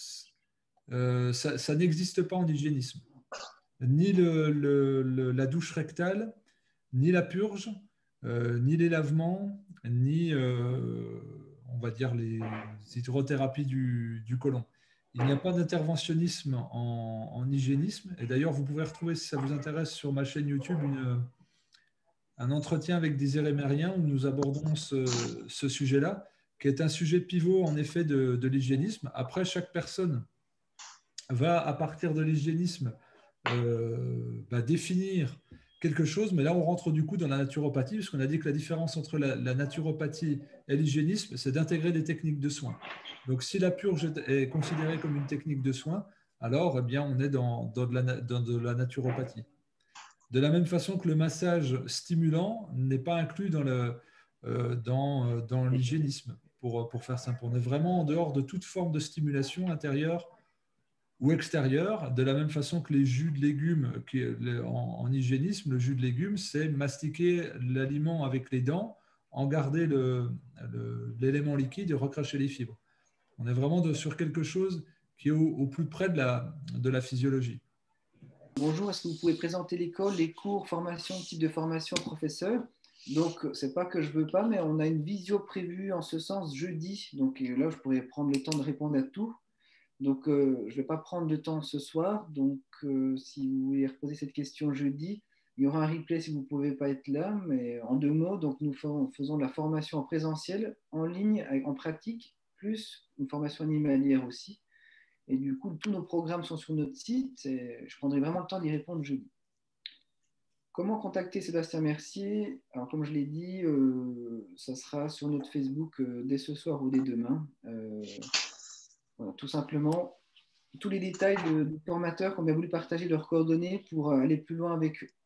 euh, ça, ça n'existe pas en hygiénisme. Ni le, le, le, la douche rectale, ni la purge, euh, ni les lavements, ni, euh, on va dire, les hydrothérapies du, du côlon. Il n'y a pas d'interventionnisme en, en, hygiénisme. Et d'ailleurs, vous pouvez retrouver, si ça vous intéresse, sur ma chaîne YouTube, une, un entretien avec des érémériens où nous abordons ce, ce sujet-là. qui est un sujet pivot en effet de, de l'hygiénisme. Après, chaque personne va, à partir de l'hygiénisme, euh, bah, définir quelque chose, mais là on rentre du coup dans la naturopathie, parce qu'on a dit que la différence entre la, la naturopathie et l'hygiénisme, c'est d'intégrer des techniques de soins. Donc si la purge est considérée comme une technique de soins, alors eh bien, on est dans, dans, de la, dans de la naturopathie. De la même façon que le massage stimulant n'est pas inclus dans le, euh, dans, dans l'hygiénisme, pour, pour faire simple. On est vraiment en dehors de toute forme de stimulation intérieure ou extérieure, de la même façon que les jus de légumes, qui, en, en hygiénisme, le jus de légumes, c'est mastiquer l'aliment avec les dents, en garder le, le, l'élément liquide et recracher les fibres. On est vraiment de, sur quelque chose qui est au, au plus près de la, de la physiologie. Bonjour, est-ce que vous pouvez présenter l'école, les cours, formation, type de formation, professeur? Donc, c'est pas que je veux pas, mais on a une visio prévue en ce sens jeudi. Donc là, je pourrais prendre le temps de répondre à tout. Donc, euh, je ne vais pas prendre de temps ce soir. Donc, euh, si vous voulez reposer cette question jeudi, il y aura un replay si vous ne pouvez pas être là. Mais en deux mots, donc nous faisons de la formation en présentiel, en ligne, en pratique, plus une formation animalière aussi. Et du coup, tous nos programmes sont sur notre site. Et je prendrai vraiment le temps d'y répondre jeudi. Comment contacter Sébastien Mercier? Alors, comme je l'ai dit, euh, ça sera sur notre Facebook euh, dès ce soir ou dès demain. Euh, Voilà, tout simplement, tous les détails de, de formateurs qui ont bien voulu partager leurs coordonnées pour aller plus loin avec eux.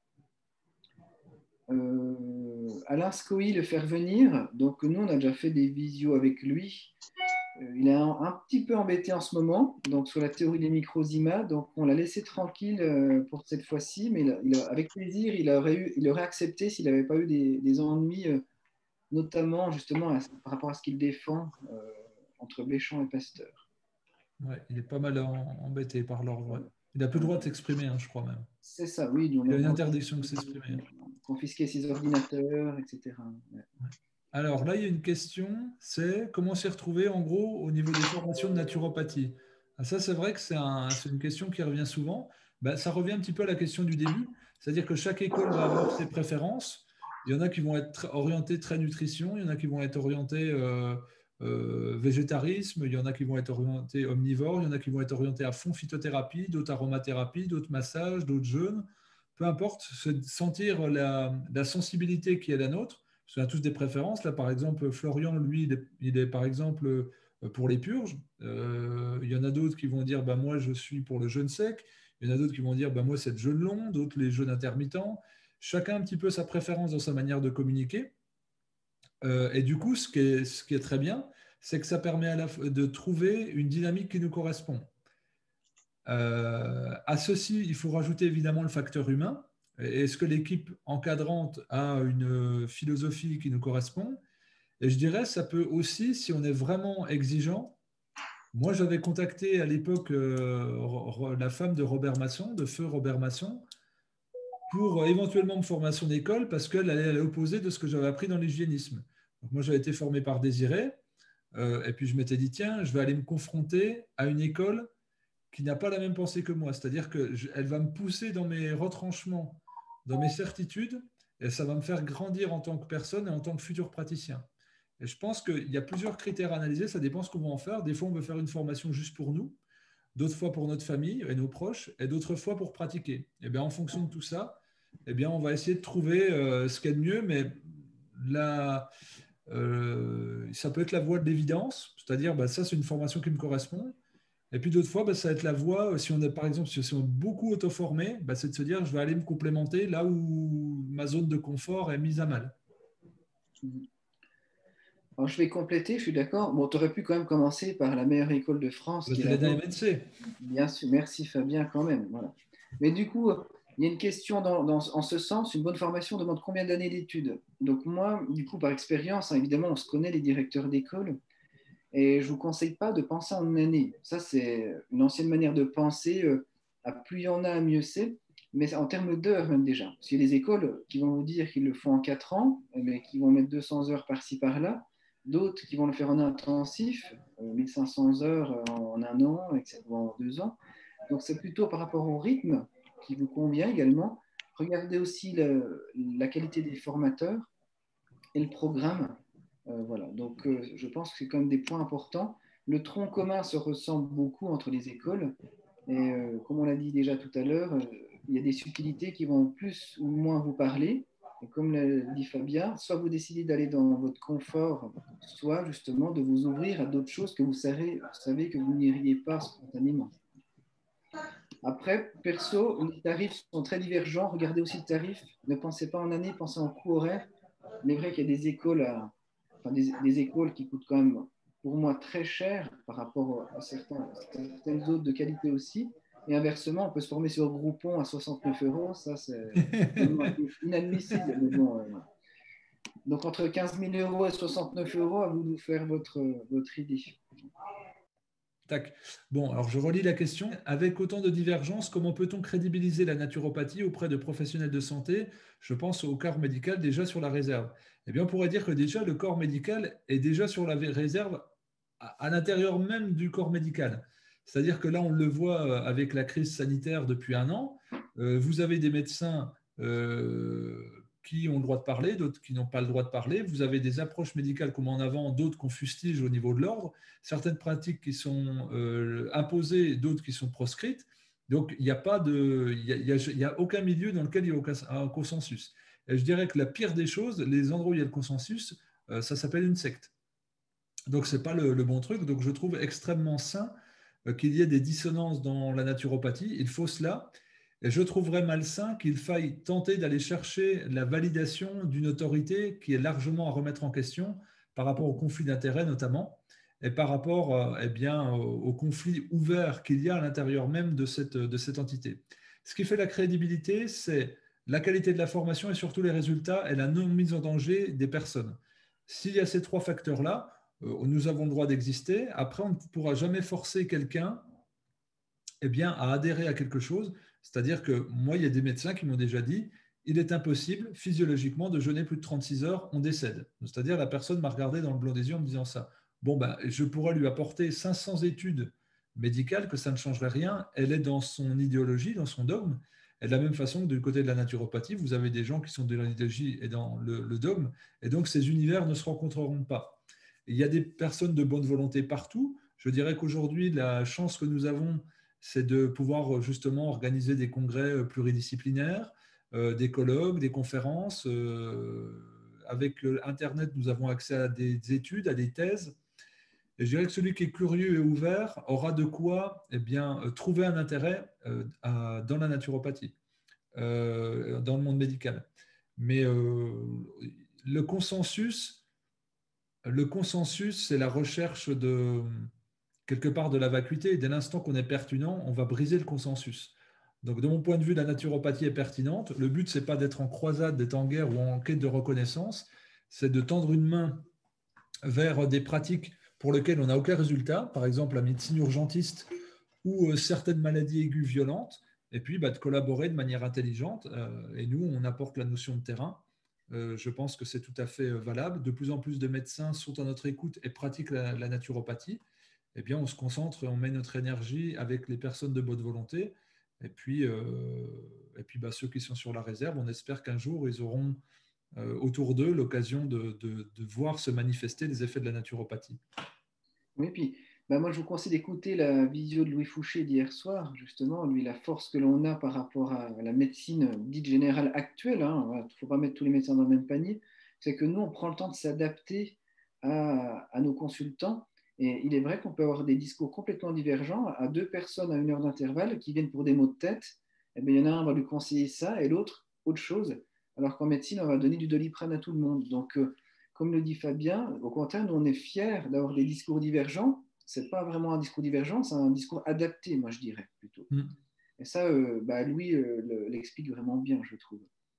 Euh, Alain Scoy, le faire venir. Donc, nous, on a déjà fait des visios avec lui. Euh, il est un, un petit peu embêté en ce moment, donc sur la théorie des microzymas. Donc, on l'a laissé tranquille euh, pour cette fois-ci, mais il, il, avec plaisir, il aurait, eu, il aurait accepté s'il n'avait pas eu des, des ennuis, euh, notamment justement à, par rapport à ce qu'il défend euh, entre Béchamp et Pasteur. Ouais, il est pas mal en, embêté par l'ordre. Ouais. Il n'a plus le droit de s'exprimer, hein, je crois même. C'est ça, oui. Il a une interdiction de s'exprimer. Confisquer ses ordinateurs, et cetera. Ouais. Ouais. Alors là, il y a une question, c'est comment s'y retrouver en gros au niveau des formations de naturopathie. Ah, ça, c'est vrai que c'est un, c'est une question qui revient souvent. Ben, ça revient un petit peu à la question du début, c'est-à-dire que chaque école va avoir ses préférences. Il y en a qui vont être orientés très nutrition, il y en a qui vont être orientés euh, euh, végétarisme, il y en a qui vont être orientés omnivores, il y en a qui vont être orientés à fond phytothérapie, d'autres aromathérapie, d'autres massages, d'autres jeûnes. Peu importe, se sentir la, la sensibilité qui est la nôtre. Parce qu'on a tous des préférences. Là, par exemple, Florian, lui, il est, il est par exemple pour les purges. Euh, il y en a d'autres qui vont dire bah, moi, je suis pour le jeûne sec. Il y en a d'autres qui vont dire bah, moi, c'est le jeûne long, d'autres les jeûnes intermittents. Chacun a un petit peu sa préférence dans sa manière de communiquer. Euh, et du coup, ce qui est, ce qui est très bien, c'est que ça permet à la, de trouver une dynamique qui nous correspond. Euh, à ceci, il faut rajouter évidemment le facteur humain. Est-ce que l'équipe encadrante a une philosophie qui nous correspond? Et je dirais, ça peut aussi, si on est vraiment exigeant, moi j'avais contacté à l'époque euh, la femme de Robert Masson, de feu Robert Masson, pour éventuellement me former à son école parce qu'elle allait à l'opposé de ce que j'avais appris dans l'hygiénisme. Donc moi j'avais été formé par Désiré, euh, et puis je m'étais dit, tiens, je vais aller me confronter à une école qui n'a pas la même pensée que moi. C'est-à-dire qu'elle va me pousser dans mes retranchements, dans mes certitudes, et ça va me faire grandir en tant que personne et en tant que futur praticien. Et je pense qu'il y a plusieurs critères à analyser, ça dépend ce qu'on va en faire. Des fois, on veut faire une formation juste pour nous, d'autres fois pour notre famille et nos proches, et d'autres fois pour pratiquer. Et bien, en fonction de tout ça, eh bien, on va essayer de trouver euh, ce qu'il y a de mieux, mais la, euh, ça peut être la voie de l'évidence, c'est-à-dire, bah, ça, c'est une formation qui me correspond. Et puis d'autres fois, bah, ça va être la voie, si on est par exemple, si on est beaucoup auto-formé, bah, c'est de se dire, je vais aller me complémenter là où ma zone de confort est mise à mal. Alors, je vais compléter, je suis d'accord. Bon, tu aurais pu quand même commencer par la meilleure école de France. Bah, c'est l'E N A M N C. Bien sûr, merci Fabien quand même. Voilà. Mais du coup, il y a une question dans, dans, en ce sens. Une bonne formation demande combien d'années d'études? Donc moi, du coup, par expérience, hein, évidemment, on se connaît les directeurs d'école. Et je ne vous conseille pas de penser en une année. Ça, c'est une ancienne manière de penser. À plus il y en a, mieux c'est. Mais en termes d'heures même déjà. Parce qu'il y a des écoles qui vont vous dire qu'ils le font en quatre ans, mais qui vont mettre deux cents heures par-ci, par-là. D'autres qui vont le faire en intensif, mille cinq cents heures en un an, et cetera, en deux ans. Donc c'est plutôt par rapport au rythme qui vous convient également. Regardez aussi le, la qualité des formateurs et le programme. Euh, voilà. Donc, euh, je pense que c'est quand même des points importants. Le tronc commun se ressemble beaucoup entre les écoles. Et euh, comme on l'a dit déjà tout à l'heure, euh, il y a des subtilités qui vont plus ou moins vous parler. Et comme l'a dit Fabien, soit vous décidez d'aller dans votre confort, soit justement de vous ouvrir à d'autres choses que vous savez, vous savez que vous n'iriez pas spontanément. Après, perso, les tarifs sont très divergents. Regardez aussi le tarif. Ne pensez pas en année, pensez en coût horaire. Il est vrai qu'il y a des écoles, à, enfin des, des écoles qui coûtent quand même, pour moi, très cher par rapport à certains, certaines autres de qualité aussi. Et inversement, on peut se former sur Groupon à soixante-neuf euros. Ça, c'est inadmissible. Mais bon, euh, donc, entre quinze mille euros et soixante-neuf euros, à vous de vous faire votre, votre idée. Tac. Bon, alors je relis la question. Avec autant de divergences, comment peut-on crédibiliser la naturopathie auprès de professionnels de santé? Je pense au corps médical déjà sur la réserve. Eh bien, on pourrait dire que déjà, le corps médical est déjà sur la réserve à, à l'intérieur même du corps médical. C'est-à-dire que là, on le voit avec la crise sanitaire depuis un an. Euh, vous avez des médecins euh, qui ont le droit de parler, d'autres qui n'ont pas le droit de parler. Vous avez des approches médicales comme en avant, d'autres qu'on fustige au niveau de l'ordre. Certaines pratiques qui sont euh, imposées, d'autres qui sont proscrites. Donc, il n'y a pas de, il y a, il y a, il y a aucun milieu dans lequel il y a aucun, un consensus. Et je dirais que la pire des choses, les endroits où il y a le consensus, euh, ça s'appelle une secte. Donc, ce n'est pas le, le bon truc. Donc, je trouve extrêmement sain euh, qu'il y ait des dissonances dans la naturopathie. Il faut cela. Et je trouverais malsain qu'il faille tenter d'aller chercher la validation d'une autorité qui est largement à remettre en question par rapport au conflit d'intérêts notamment, et par rapport euh, eh bien, au, au conflit ouvert qu'il y a à l'intérieur même de cette, de cette entité. Ce qui fait la crédibilité, c'est la qualité de la formation et surtout les résultats et la non mise en danger des personnes. S'il y a ces trois facteurs-là, euh, nous avons le droit d'exister. Après, on ne pourra jamais forcer quelqu'un eh bien, à adhérer à quelque chose. C'est-à-dire que moi, il y a des médecins qui m'ont déjà dit il est impossible physiologiquement de jeûner plus de trente-six heures, on décède. C'est-à-dire la personne m'a regardé dans le blanc des yeux en me disant ça. Bon, ben, je pourrais lui apporter cinq cents études médicales que ça ne changerait rien. Elle est dans son idéologie, dans son dogme. Et de la même façon que du côté de la naturopathie, vous avez des gens qui sont dans l'idéologie et dans le, le dogme. Et donc, ces univers ne se rencontreront pas. Il y a des personnes de bonne volonté partout. Je dirais qu'aujourd'hui, la chance que nous avons, c'est de pouvoir justement organiser des congrès pluridisciplinaires, euh, des colloques, des conférences. Euh, avec Internet, nous avons accès à des études, à des thèses. Et je dirais que celui qui est curieux et ouvert aura de quoi eh bien, trouver un intérêt euh, à, dans la naturopathie, euh, dans le monde médical. Mais euh, le consensus, le consensus, c'est la recherche de quelque part de la vacuité. Et dès l'instant qu'on est pertinent, on va briser le consensus. Donc, de mon point de vue, la naturopathie est pertinente. Le but, ce n'est pas d'être en croisade, d'être en guerre ou en quête de reconnaissance. C'est de tendre une main vers des pratiques pour lesquelles on n'a aucun résultat, par exemple la médecine urgentiste ou euh, certaines maladies aiguës violentes, et puis bah, de collaborer de manière intelligente. Euh, et nous, on apporte la notion de terrain. Euh, je pense que c'est tout à fait valable. De plus en plus de médecins sont à notre écoute et pratiquent la, la naturopathie. Eh bien, on se concentre et on met notre énergie avec les personnes de bonne volonté. Et puis, euh, et puis bah, ceux qui sont sur la réserve, on espère qu'un jour, ils auront euh, autour d'eux l'occasion de, de, de voir se manifester les effets de la naturopathie. Oui, puis bah moi, je vous conseille d'écouter la vidéo de Louis Fouché d'hier soir, justement, lui, la force que l'on a par rapport à la médecine dite générale actuelle, hein, il ne faut pas mettre tous les médecins dans le même panier, c'est que nous, on prend le temps de s'adapter à, à nos consultants. Et il est vrai qu'on peut avoir des discours complètement divergents à deux personnes à une heure d'intervalle qui viennent pour des maux de tête. Eh bien, il y en a un, on va lui conseiller ça, et l'autre, autre chose. Alors qu'en médecine, on va donner du Doliprane à tout le monde. Donc, euh, comme le dit Fabien, au contraire, nous, on est fiers d'avoir des discours divergents. Ce n'est pas vraiment un discours divergent, c'est un discours adapté, moi, je dirais, plutôt. Mm. Et ça, euh, bah, Louis euh, l'explique vraiment bien, je trouve.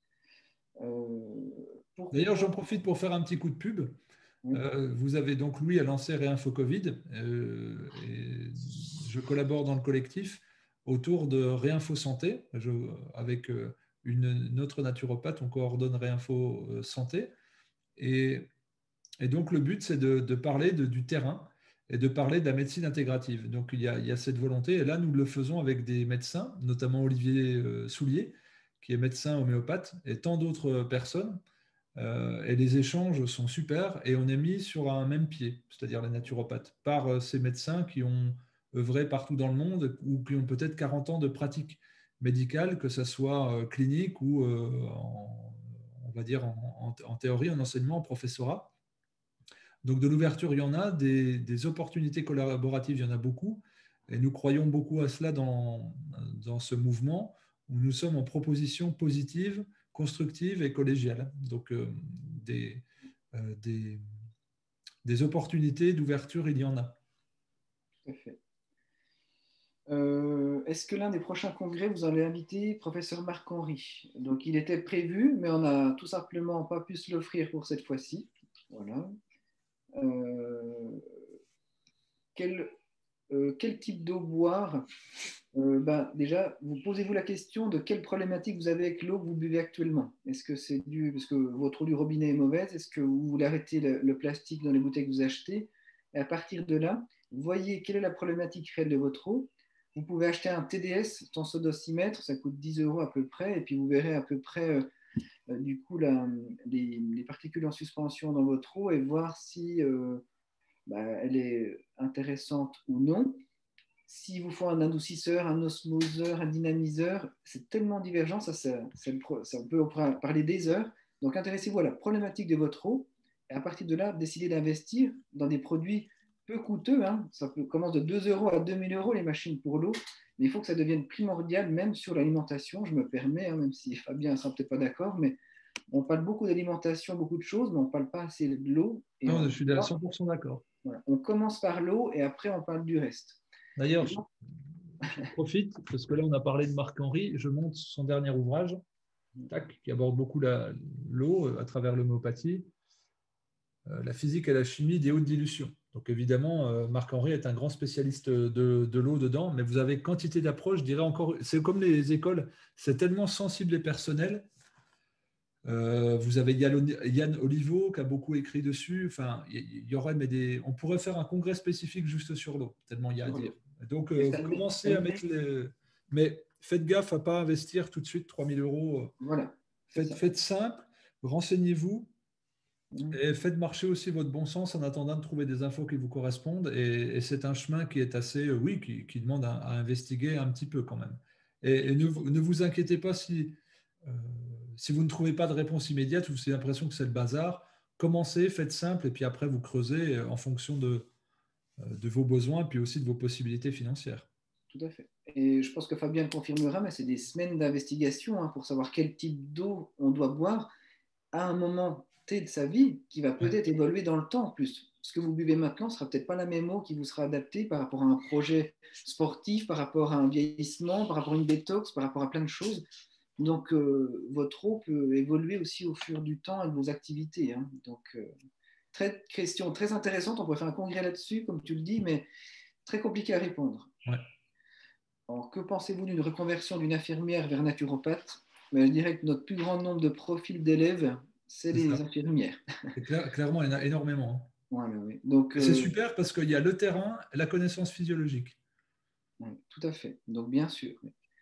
Euh, pour... D'ailleurs, j'en profite pour faire un petit coup de pub. Oui. Euh, vous avez donc Louis a lancé Réinfo Covid. Euh, et je collabore dans le collectif autour de Réinfo Santé. Je, avec une, une autre naturopathe, on coordonne Réinfo Santé. Et, et donc, le but, c'est de, de parler de, du terrain et de parler de la médecine intégrative. Donc, il y, a, il y a cette volonté. Et là, nous le faisons avec des médecins, notamment Olivier Soulier, qui est médecin homéopathe, et tant d'autres personnes. Euh, et les échanges sont super et on est mis sur un même pied, c'est-à-dire les naturopathes, par euh, ces médecins qui ont œuvré partout dans le monde ou qui ont peut-être quarante ans de pratique médicale, que ce soit euh, clinique ou euh, en, on va dire en, en, en théorie, en enseignement, en professorat. Donc de l'ouverture, il y en a, des, des opportunités collaboratives, il y en a beaucoup, et nous croyons beaucoup à cela dans, dans ce mouvement où nous sommes en proposition positive, constructive et collégiale. Donc euh, des, euh, des, des opportunités d'ouverture, il y en a. Tout à fait. Euh, est-ce que l'un des prochains congrès, vous allez inviter professeur Marc-Henri? Donc, il était prévu, mais on n'a tout simplement pas pu se l'offrir pour cette fois-ci. Voilà. Euh, quel, euh, quel type d'eau boire? euh, ben, Déjà, vous posez-vous la question de quelle problématique vous avez avec l'eau que vous buvez actuellement? Est-ce que c'est dû parce que votre eau du robinet est mauvaise? Est-ce que vous voulez arrêter le, le plastique dans les bouteilles que vous achetez? Et à partir de là, voyez quelle est la problématique réelle de votre eau. Vous pouvez acheter un T D S, tensodosimètre, ça coûte dix euros à peu près, et puis vous verrez à peu près euh, euh, du coup la, les, les, particules en suspension dans votre eau et voir si euh, bah, elle est intéressante ou non. S'il vous faut un adoucisseur, un osmoseur, un dynamiseur, c'est tellement divergent, ça, ça, ça, ça on peut en parler des heures. Donc intéressez-vous à la problématique de votre eau et à partir de là, décidez d'investir dans des produits peu coûteux. Hein. Ça peut, commence de deux euros à deux mille euros les machines pour l'eau, mais il faut que ça devienne primordial même sur l'alimentation. Je me permets, hein, même si Fabien ne sera peut-être pas d'accord, mais on parle beaucoup d'alimentation, beaucoup de choses, mais on ne parle pas assez de l'eau. Et Non, on, je suis à cent pour cent d'accord. voilà, on commence par l'eau et après on parle du reste. D'ailleurs, je, je profite, parce que là on a parlé de Marc-Henri, je monte son dernier ouvrage, tac, qui aborde beaucoup l'eau à travers l'homéopathie, euh, la physique et la chimie des hautes dilutions. Donc évidemment, euh, Marc-Henri est un grand spécialiste de, de l'eau dedans, mais vous avez quantité d'approches, je dirais encore, c'est comme les écoles, c'est tellement sensible et personnel. Euh, vous avez Yann Olivo qui a beaucoup écrit dessus. Enfin, il y aurait, mais des, on pourrait faire un congrès spécifique juste sur l'eau, tellement il y a à dire. Donc, euh, vous commencez à mettre les. Mais faites gaffe à ne pas investir tout de suite trois mille euros. Voilà. Faites, faites simple, renseignez-vous Mmh. et faites marcher aussi votre bon sens en attendant de trouver des infos qui vous correspondent. Et, et c'est un chemin qui est assez, oui, qui, qui demande à, à investiguer un petit peu quand même. Et, et ne, ne vous inquiétez pas si. Euh, si vous ne trouvez pas de réponse immédiate, vous avez l'impression que c'est le bazar, commencez, faites simple, et puis après, vous creusez en fonction de, de vos besoins, puis aussi de vos possibilités financières. Tout à fait. Et je pense que Fabien confirmera, mais c'est des semaines d'investigation hein, pour savoir quel type d'eau on doit boire à un moment T de sa vie qui va peut-être évoluer dans le temps en plus. Ce que vous buvez maintenant ne sera peut-être pas la même eau qui vous sera adaptée par rapport à un projet sportif, par rapport à un vieillissement, par rapport à une détox, par rapport à plein de choses. Donc, euh, votre eau peut évoluer aussi au fur du temps et de vos activités. Hein. Donc, euh, très, question très intéressante. On pourrait faire un congrès là-dessus, comme tu le dis, mais très compliqué à répondre. Ouais. Alors, que pensez-vous d'une reconversion d'une infirmière vers naturopathe? Mais je dirais que notre plus grand nombre de profils d'élèves, c'est les ça. infirmières. Clair, clairement, il y en a énormément. Ouais, ouais. Donc, euh... c'est super parce qu'il y a le terrain et la connaissance physiologique. Ouais, tout à fait. Donc, bien sûr.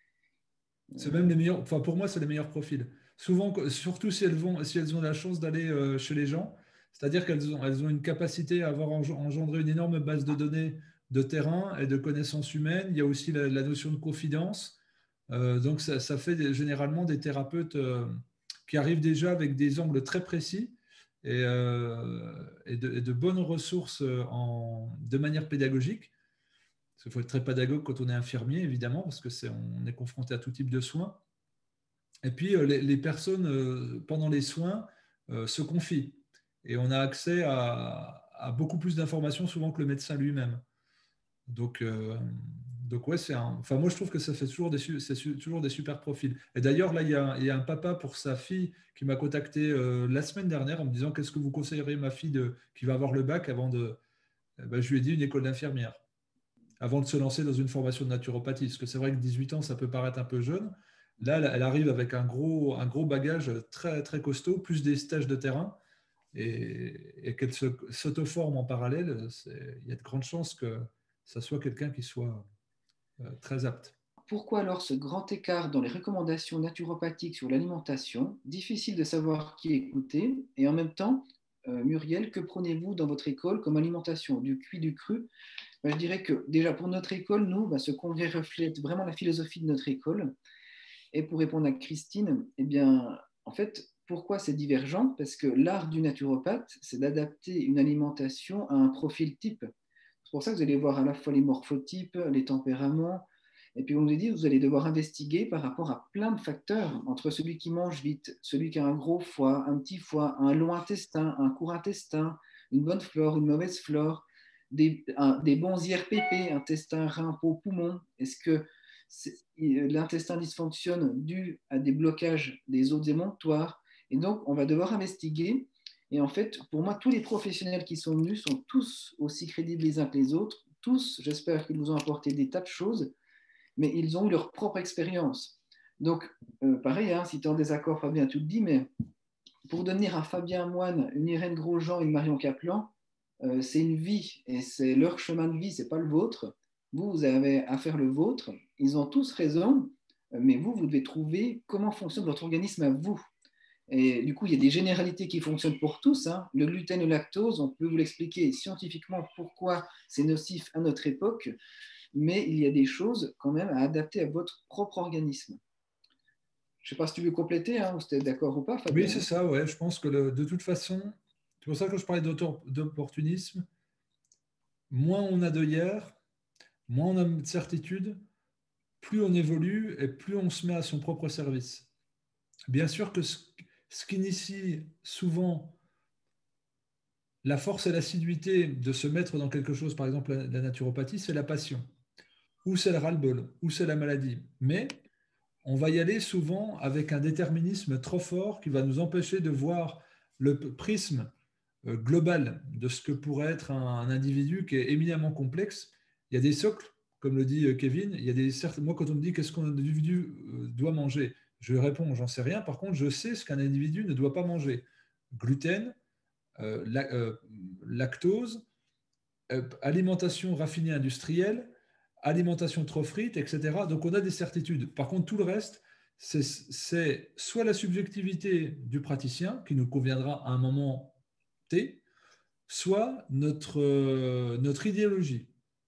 C'est même les meilleurs, enfin pour moi, c'est les meilleurs profils. Souvent, surtout si elles, vont, si elles ont la chance d'aller euh, chez les gens, c'est-à-dire qu'elles ont, elles ont une capacité à avoir engendré une énorme base de données de terrain et de connaissances humaines. Il y a aussi la, la notion de confidence. Euh, donc, ça, ça fait des, généralement des thérapeutes euh, qui arrivent déjà avec des angles très précis et, euh, et, de, et de bonnes ressources en, de manière pédagogique. Il faut être très pédagogue quand on est infirmier, évidemment, parce que c'est, on est confronté à tout type de soins. Et puis, les, les personnes, euh, pendant les soins, euh, se confient. Et on a accès à, à beaucoup plus d'informations souvent que le médecin lui-même. Donc, euh, donc ouais, c'est un, enfin, moi, je trouve que ça fait toujours des, c'est toujours des super profils. Et d'ailleurs, là, il y, a, il y a un papa pour sa fille qui m'a contacté euh, la semaine dernière en me disant qu'est-ce que vous conseilleriez ma fille de, qui va avoir le bac avant de... Eh ben, je lui ai dit une école d'infirmière avant de se lancer dans une formation de naturopathie. Parce que c'est vrai que dix-huit ans, ça peut paraître un peu jeune. Là, elle arrive avec un gros, un gros bagage très, très costaud, plus des stages de terrain, et, et qu'elle s'auto-forme en parallèle. Il y a de grandes chances que ça soit quelqu'un qui soit euh, très apte. pourquoi alors ce grand écart dans les recommandations naturopathiques sur l'alimentation? Difficile de savoir qui écouter. Et en même temps, euh, Muriel, que prenez-vous dans votre école comme alimentation? Du cuit, du cru? Ben, je dirais que déjà pour notre école, nous, ben, ce congrès reflète vraiment la philosophie de notre école. Et pour répondre à Christine, eh bien, en fait, pourquoi c'est divergent? Parce que l'art du naturopathe, c'est d'adapter une alimentation à un profil type. C'est pour ça que vous allez voir à la fois les morphotypes, les tempéraments, et puis on nous dit, vous allez devoir investiguer par rapport à plein de facteurs, entre celui qui mange vite, celui qui a un gros foie, un petit foie, un long intestin, un court intestin, une bonne flore, une mauvaise flore, des, un, des bons I R P P, intestin, rein, peau, poumon. Est-ce que l'intestin dysfonctionne dû à des blocages des os émonctoires? Et donc, on va devoir investiguer. Et en fait, pour moi, tous les professionnels qui sont venus sont tous aussi crédibles les uns que les autres. Tous, j'espère qu'ils vous ont apporté des tas de choses, mais ils ont eu leur propre expérience. Donc, euh, pareil, hein, si tu es en désaccord, Fabien, tu le dis, mais pour devenir un Fabien Moine, une Irène Grosjean, une Marion Caplan, euh, c'est une vie, et c'est leur chemin de vie, ce n'est pas le vôtre. Vous, vous avez à faire le vôtre. Ils ont tous raison, mais vous, vous devez trouver comment fonctionne votre organisme à vous. Et du coup, il y a des généralités qui fonctionnent pour tous. Hein. Le gluten et le lactose, on peut vous l'expliquer scientifiquement pourquoi c'est nocif à notre époque, mais il y a des choses quand même à adapter à votre propre organisme. Je ne sais pas si tu veux compléter, hein, ou si tu es d'accord ou pas, Fabien. Oui, c'est ça, ouais. Je pense que le, de toute façon, c'est pour ça que je parlais d'opportunisme. Moins on a de hier, moins on a de certitude, plus on évolue et plus on se met à son propre service. Bien sûr que ce, ce qu'initie souvent la force et l'assiduité de se mettre dans quelque chose, par exemple la, la naturopathie, c'est la passion, ou c'est le ras-le-bol, ou c'est la maladie. Mais on va y aller souvent avec un déterminisme trop fort qui va nous empêcher de voir le prisme global de ce que pourrait être un, un individu qui est éminemment complexe. Il y a des socles, comme le dit Kevin. Il y a des, moi, quand on me dit qu'est-ce qu'un individu doit manger, je réponds, j'en sais rien. Par contre, je sais ce qu'un individu ne doit pas manger. Gluten, euh, la, euh, lactose, euh, alimentation raffinée industrielle, alimentation trop frite, et cetera. Donc, on a des certitudes. Par contre, tout le reste, c'est soit la subjectivité du praticien, qui nous conviendra à un moment T, soit notre, euh, notre idéologie.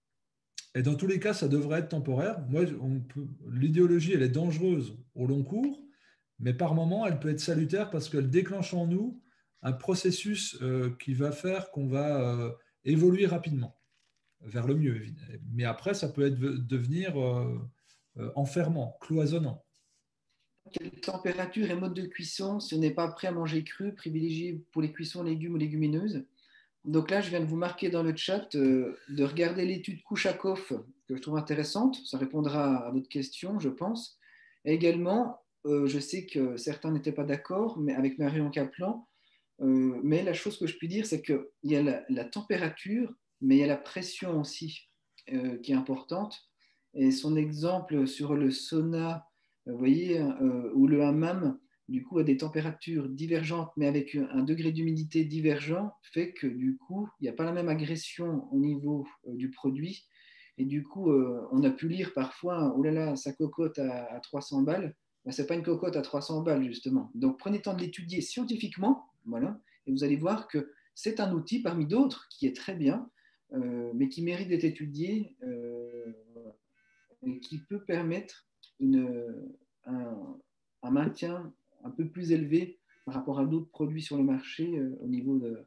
Et dans tous les cas, ça devrait être temporaire. Moi, l'idéologie, elle est dangereuse au long cours, mais par moment, elle peut être salutaire parce qu'elle déclenche en nous un processus euh, qui va faire qu'on va euh, évoluer rapidement vers le mieux. Mais après, ça peut être, devenir euh, euh, enfermant, cloisonnant. Quelle température et mode de cuisson, si on n'est pas prêt à manger cru, privilégié pour les cuissons légumes ou légumineuses? Donc là, je viens de vous marquer dans le chat euh, de regarder l'étude Kouchakov, que je trouve intéressante. Ça répondra à votre question, je pense. Et également, euh, je sais que certains n'étaient pas d'accord, mais avec Marion Kaplan. Euh, mais la chose que je puis dire, c'est qu'il y a la, la température, mais il y a la pression aussi euh, qui est importante. Et son exemple sur le sauna, euh, vous voyez, euh, ou le hammam, du coup, à des températures divergentes, mais avec un degré d'humidité divergent, fait que du coup, il n'y a pas la même agression au niveau euh, du produit. Et du coup, euh, on a pu lire parfois, oh là là, sa cocotte à, à trois cents balles. Ben, ce n'est pas une cocotte à trois cents balles, justement. Donc, prenez le temps de l'étudier scientifiquement, voilà, et vous allez voir que c'est un outil parmi d'autres qui est très bien, euh, mais qui mérite d'être étudié euh, et qui peut permettre une, un, un maintien un peu plus élevé par rapport à d'autres produits sur le marché euh, au niveau de,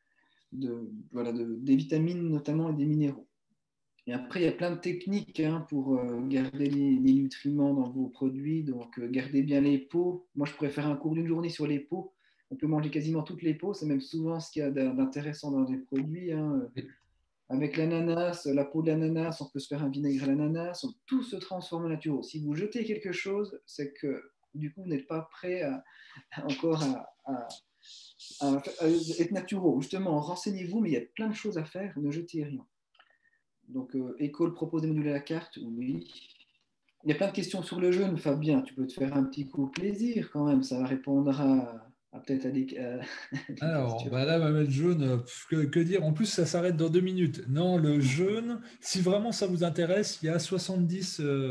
de, voilà, de, des vitamines notamment et des minéraux. Et après, il y a plein de techniques hein, pour euh, garder les, les nutriments dans vos produits. Donc, euh, gardez bien les peaux. Moi, je préfère un cours d'une journée sur les peaux. On peut manger quasiment toutes les peaux. C'est même souvent ce qu'il y a d'intéressant dans les produits. Hein. Avec l'ananas, la peau de l'ananas, on peut se faire un vinaigre à l'ananas. Tout se transforme en nature. Si vous jetez quelque chose, c'est que du coup, vous n'êtes pas prêt à, à, encore à, à, à, à être naturaux. Justement, renseignez-vous, mais il y a plein de choses à faire. Ne jetez rien. Donc, euh, école propose des modules à la carte, oui. Il y a plein de questions sur le jeûne, Fabien. Tu peux te faire un petit coup plaisir quand même. Ça répondra à, à peut-être à des, à des Alors, questions. bah là, Mamel jaune, que, que dire? En plus, ça s'arrête dans deux minutes. Non, le jaune, si vraiment ça vous intéresse, il y a soixante-dix euh,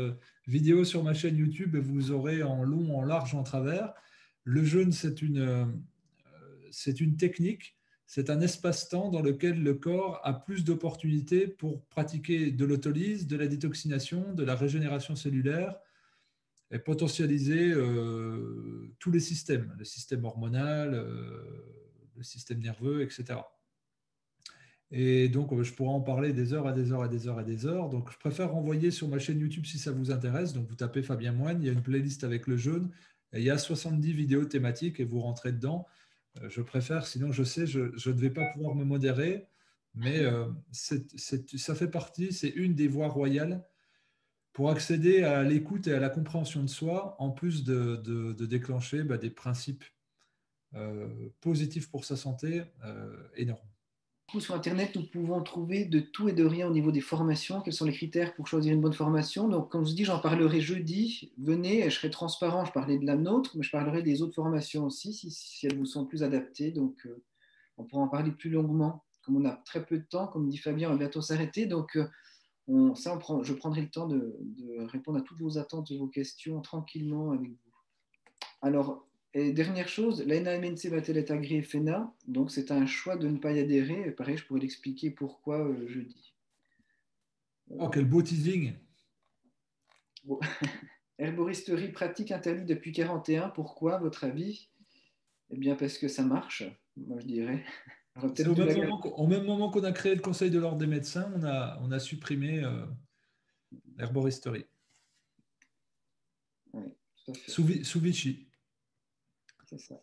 vidéos sur ma chaîne YouTube et vous aurez en long, en large, en travers. Le jeûne, c'est une, euh, c'est une technique, c'est un espace-temps dans lequel le corps a plus d'opportunités pour pratiquer de l'autolyse, de la détoxination, de la régénération cellulaire et potentialiser euh, tous les systèmes, le système hormonal, euh, le système nerveux, et cetera. Et donc, je pourrais en parler des heures et des heures et des heures et des heures. Donc, je préfère renvoyer sur ma chaîne YouTube si ça vous intéresse. Donc, vous tapez Fabien Moine, il y a une playlist avec le jeûne. Et il y a soixante-dix vidéos thématiques et vous rentrez dedans. Euh, je préfère, sinon je sais, je, je ne vais pas pouvoir me modérer. Mais euh, c'est, c'est, ça fait partie, c'est une des voies royales pour accéder à l'écoute et à la compréhension de soi, en plus de, de, de déclencher bah, des principes euh, positifs pour sa santé euh, énormes. Sur Internet, nous pouvons trouver de tout et de rien au niveau des formations. Quels sont les critères pour choisir une bonne formation? Donc, comme je dis, j'en parlerai jeudi. Venez, je serai transparent. Je parlais de la nôtre, mais je parlerai des autres formations aussi, si, si elles vous sont plus adaptées. Donc, euh, on pourra en parler plus longuement. Comme on a très peu de temps, comme dit Fabien, on va bientôt s'arrêter. Donc, euh, on, ça, on prend, je prendrai le temps de, de répondre à toutes vos attentes et vos questions tranquillement avec vous. Alors, et dernière chose, l'A N A M N C va-t-elle être agréée F E N A? Donc, c'est un choix de ne pas y adhérer. Et pareil, je pourrais l'expliquer pourquoi euh, jeudi. Oh, quel beau teasing! Bon. Herboristerie pratique interdite depuis quarante et un. Pourquoi, à votre avis? Eh bien, parce que ça marche, moi je dirais. C'est au même, moment, au même moment qu'on a créé le Conseil de l'Ordre des médecins, on a, on a supprimé euh, l'herboristerie. Oui, tout à fait. Sous, sous Vichy. C'est ça.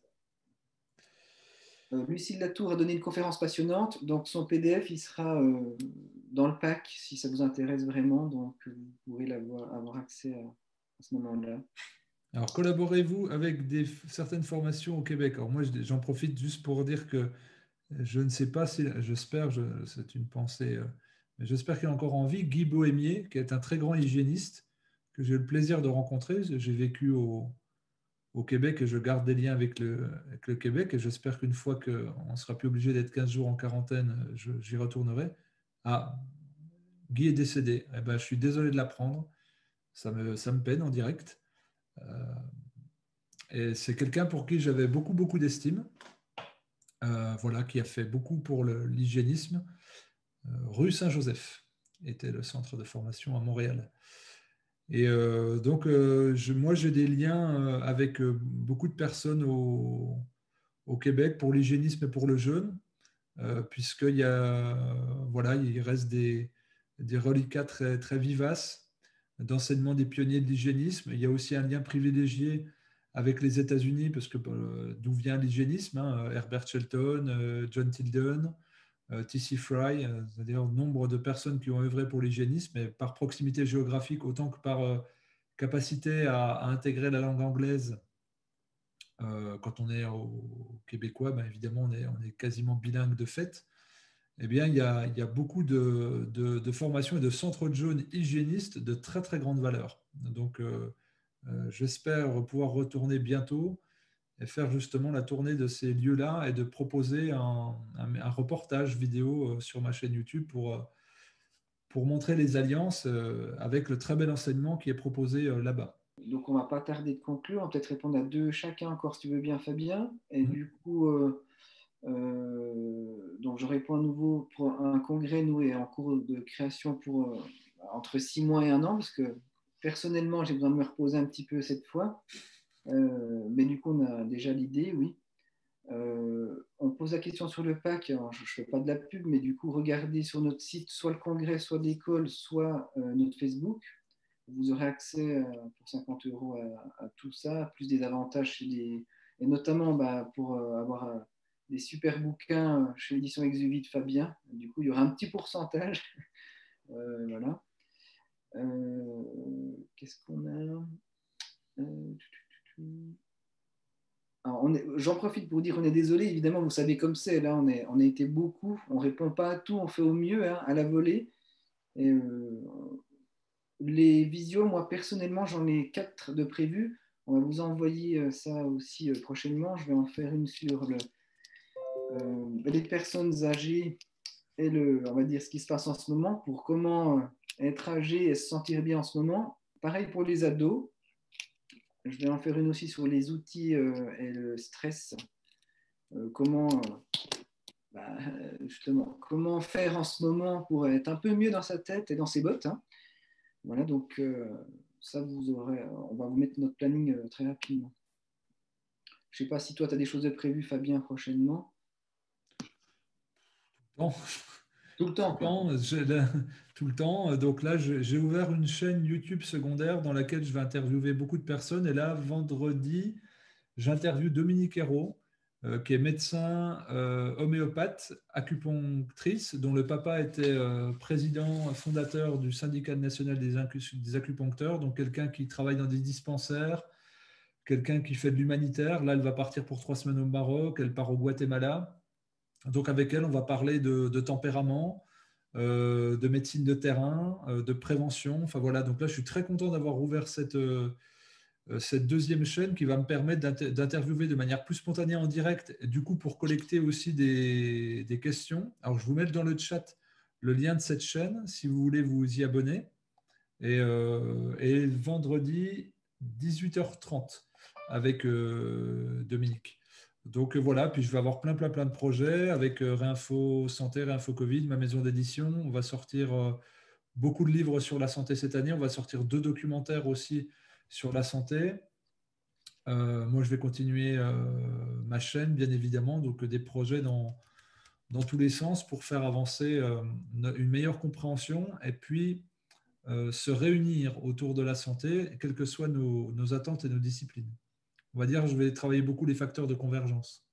Euh, Lucille Latour a donné une conférence passionnante, donc son P D F, il sera euh, dans le pack si ça vous intéresse vraiment, donc vous pourrez l'avoir, avoir accès à, à ce moment-là. Alors, collaborez-vous avec des, certaines formations au Québec? Alors, moi, j'en profite juste pour dire que je ne sais pas si, j'espère, je, c'est une pensée, euh, mais j'espère qu'il est encore en vie, Guy Bohémier, qui est un très grand hygiéniste, que j'ai eu le plaisir de rencontrer. J'ai vécu au, au Québec et je garde des liens avec le, avec le Québec et j'espère qu'une fois qu'on ne sera plus obligé d'être quinze jours en quarantaine, j'y retournerai. Ah, Guy est décédé. Eh ben, je suis désolé de l'apprendre. Ça me, ça me peine en direct. Euh, et c'est quelqu'un pour qui j'avais beaucoup, beaucoup d'estime. Euh, voilà, qui a fait beaucoup pour l'hygiénisme. Euh, rue Saint-Joseph était le centre de formation à Montréal. Et euh, donc, euh, je, moi, j'ai des liens euh, avec euh, beaucoup de personnes au, au Québec pour l'hygiénisme et pour le jeûne, euh, puisqu'il y a, voilà, il reste des, des reliquats très, très vivaces d'enseignement des pionniers de l'hygiénisme. Il y a aussi un lien privilégié avec les États-Unis, parce que euh, d'où vient l'hygiénisme, hein, Herbert Shelton, euh, John Tilden, euh, T C Fry, euh, c'est-à-dire nombre de personnes qui ont œuvré pour l'hygiénisme, et par proximité géographique autant que par euh, capacité à, à intégrer la langue anglaise. Euh, quand on est au, au québécois, ben évidemment, on est, on est quasiment bilingue de fait. Eh bien, il y a, il y a beaucoup de, de, de formations et de centres de jeûne hygiénistes de très, très grande valeur. Donc, euh, euh, j'espère pouvoir retourner bientôt et faire justement la tournée de ces lieux-là et de proposer un, un, un reportage vidéo sur ma chaîne YouTube pour, pour montrer les alliances avec le très bel enseignement qui est proposé là-bas. Donc, on ne va pas tarder de conclure. On va peut-être répondre à deux chacun encore, si tu veux bien, Fabien. Et mmh. du coup, euh, euh, donc je réponds à nouveau pour un congrès, nous, est en cours de création pour euh, entre six mois et un an, parce que personnellement, j'ai besoin de me reposer un petit peu cette fois. Euh, mais du coup, on a déjà l'idée, oui. Euh, on pose la question sur le pack. Alors, je ne fais pas de la pub, mais du coup, regardez sur notre site soit le congrès, soit l'école, soit euh, notre Facebook. Vous aurez accès euh, pour cinquante euros à, à tout ça, plus des avantages chez les... et notamment bah, pour euh, avoir euh, des super bouquins chez l'édition Exuvie de Fabien. Du coup, il y aura un petit pourcentage. euh, voilà. Euh, Qu'est-ce qu'on a euh, J'en profite pour vous dire qu'on est désolé, évidemment, vous savez comme c'est, là on, est, on a été beaucoup, on ne répond pas à tout, on fait au mieux hein, à la volée. Et, euh, les visios, moi personnellement, j'en ai quatre de prévus. On va vous envoyer ça aussi euh, prochainement. Je vais en faire une sur le, euh, les personnes âgées et le, on va dire ce qui se passe en ce moment, pour comment être âgé et se sentir bien en ce moment. pareil pour les ados. Je vais en faire une aussi sur les outils euh, et le stress. Euh, comment, euh, bah, justement, comment faire en ce moment pour être un peu mieux dans sa tête et dans ses bottes. Hein. Voilà, donc euh, ça, vous aurez, on va vous mettre notre planning euh, très rapidement. Je ne sais pas si toi, tu as des choses de prévues, Fabien, prochainement. Bon. Tout le temps, quoi. Tout le temps. Donc là, j'ai ouvert une chaîne YouTube secondaire dans laquelle je vais interviewer beaucoup de personnes. Et là, vendredi, j'interviewe Dominique Hérault, euh, qui est médecin euh, homéopathe, acupunctrice, dont le papa était euh, président fondateur du syndicat national des, des acupuncteurs, donc quelqu'un qui travaille dans des dispensaires, quelqu'un qui fait de l'humanitaire. Là, elle va partir pour trois semaines au Maroc, elle part au Guatemala. Donc avec elle, on va parler de, de tempérament, euh, de médecine de terrain, euh, de prévention. Enfin voilà, donc là, je suis très content d'avoir ouvert cette, euh, cette deuxième chaîne qui va me permettre d'interviewer de manière plus spontanée en direct, du coup pour collecter aussi des, des questions. Alors je vous mets dans le chat le lien de cette chaîne si vous voulez vous y abonner. Et, euh, et vendredi, dix-huit heures trente avec euh, Dominique. Donc euh, voilà, puis je vais avoir plein, plein, plein de projets avec euh, Réinfo Santé, Réinfo Covid, ma maison d'édition. On va sortir euh, beaucoup de livres sur la santé cette année. On va sortir deux documentaires aussi sur la santé. Euh, moi, je vais continuer euh, ma chaîne, bien évidemment, donc des projets dans, dans tous les sens pour faire avancer euh, une meilleure compréhension et puis euh, se réunir autour de la santé, quelles que soient nos, nos attentes et nos disciplines. On va dire, je vais travailler beaucoup les facteurs de convergence.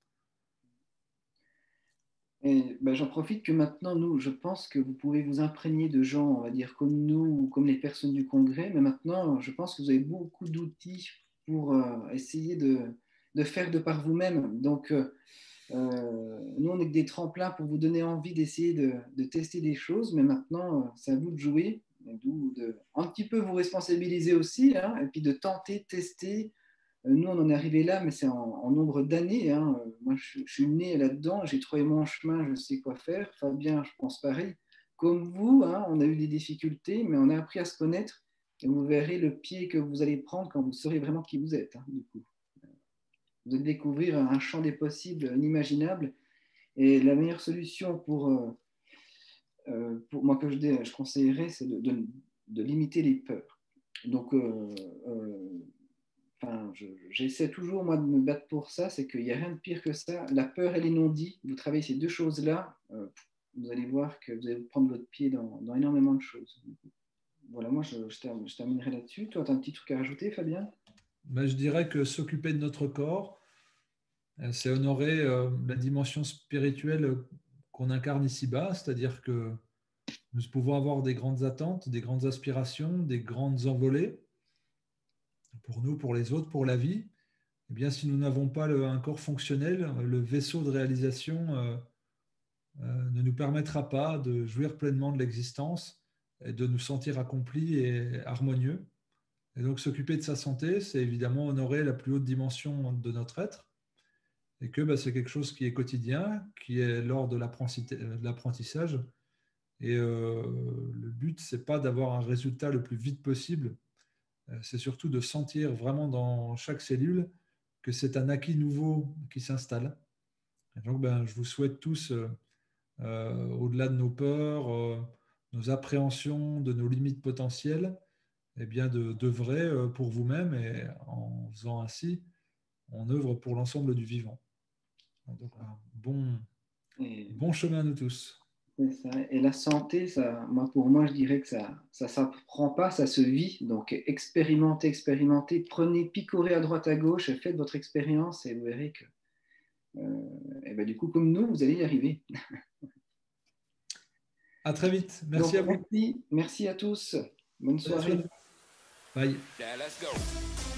Et ben, j'en profite que maintenant, nous, je pense que vous pouvez vous imprégner de gens, on va dire, comme nous ou comme les personnes du Congrès, mais maintenant, je pense que vous avez beaucoup d'outils pour euh, essayer de, de faire de par vous-même. Donc, euh, nous, on est que des tremplins pour vous donner envie d'essayer de, de tester des choses, mais maintenant, c'est à vous de jouer, de, de un petit peu vous responsabiliser aussi, hein, et puis de tenter, tester. Nous, on en est arrivé là, mais c'est en, en nombre d'années. Hein. Moi, je, je suis né là-dedans, j'ai trouvé mon chemin, je sais quoi faire. Fabien, je pense pareil. Comme vous, hein, on a eu des difficultés, mais on a appris à se connaître. Et vous verrez le pied que vous allez prendre quand vous saurez vraiment qui vous êtes. Hein, du coup. Vous allez découvrir un champ des possibles inimaginable. Et la meilleure solution pour, euh, pour moi que je, je conseillerais, c'est de, de, de limiter les peurs. Donc, euh, euh, Enfin, je, j'essaie toujours, moi, de me battre pour ça, c'est qu'il n'y a rien de pire que ça. La peur et les non-dits, vous travaillez ces deux choses-là, euh, vous allez voir que vous allez prendre votre pied dans, dans énormément de choses. Voilà, moi, je, je, termine, je terminerai là-dessus. Toi, tu as un petit truc à rajouter, Fabien? Ben, je dirais que s'occuper de notre corps, c'est honorer euh, la dimension spirituelle qu'on incarne ici-bas, c'est-à-dire que nous pouvons avoir des grandes attentes, des grandes aspirations, des grandes envolées, pour nous, pour les autres, pour la vie. Eh bien, si nous n'avons pas le, un corps fonctionnel, le vaisseau de réalisation euh, euh, ne nous permettra pas de jouir pleinement de l'existence et de nous sentir accomplis et harmonieux. Et donc, s'occuper de sa santé, c'est évidemment honorer la plus haute dimension de notre être et que bah, c'est quelque chose qui est quotidien, qui est lors de l'apprentissage. Et euh, le but, ce n'est pas d'avoir un résultat le plus vite possible, c'est surtout de sentir vraiment dans chaque cellule que c'est un acquis nouveau qui s'installe. Et donc, ben, je vous souhaite tous, euh, euh, au-delà de nos peurs, euh, nos appréhensions, de nos limites potentielles, eh bien de d'œuvrer euh, pour vous-même et en faisant ainsi, on œuvre pour l'ensemble du vivant. Donc, un bon, Et... bon chemin à nous tous. C'est ça. Et la santé, ça, moi, pour moi, je dirais que ça ne s'apprend pas, ça se vit. Donc, expérimentez, expérimentez, prenez, picorez à droite, à gauche, faites votre expérience et vous verrez que, euh, et ben, du coup, comme nous, vous allez y arriver. À très vite. Merci Donc, à vous. Merci, merci à tous. Bonne soirée. Bye. Yeah, let's go.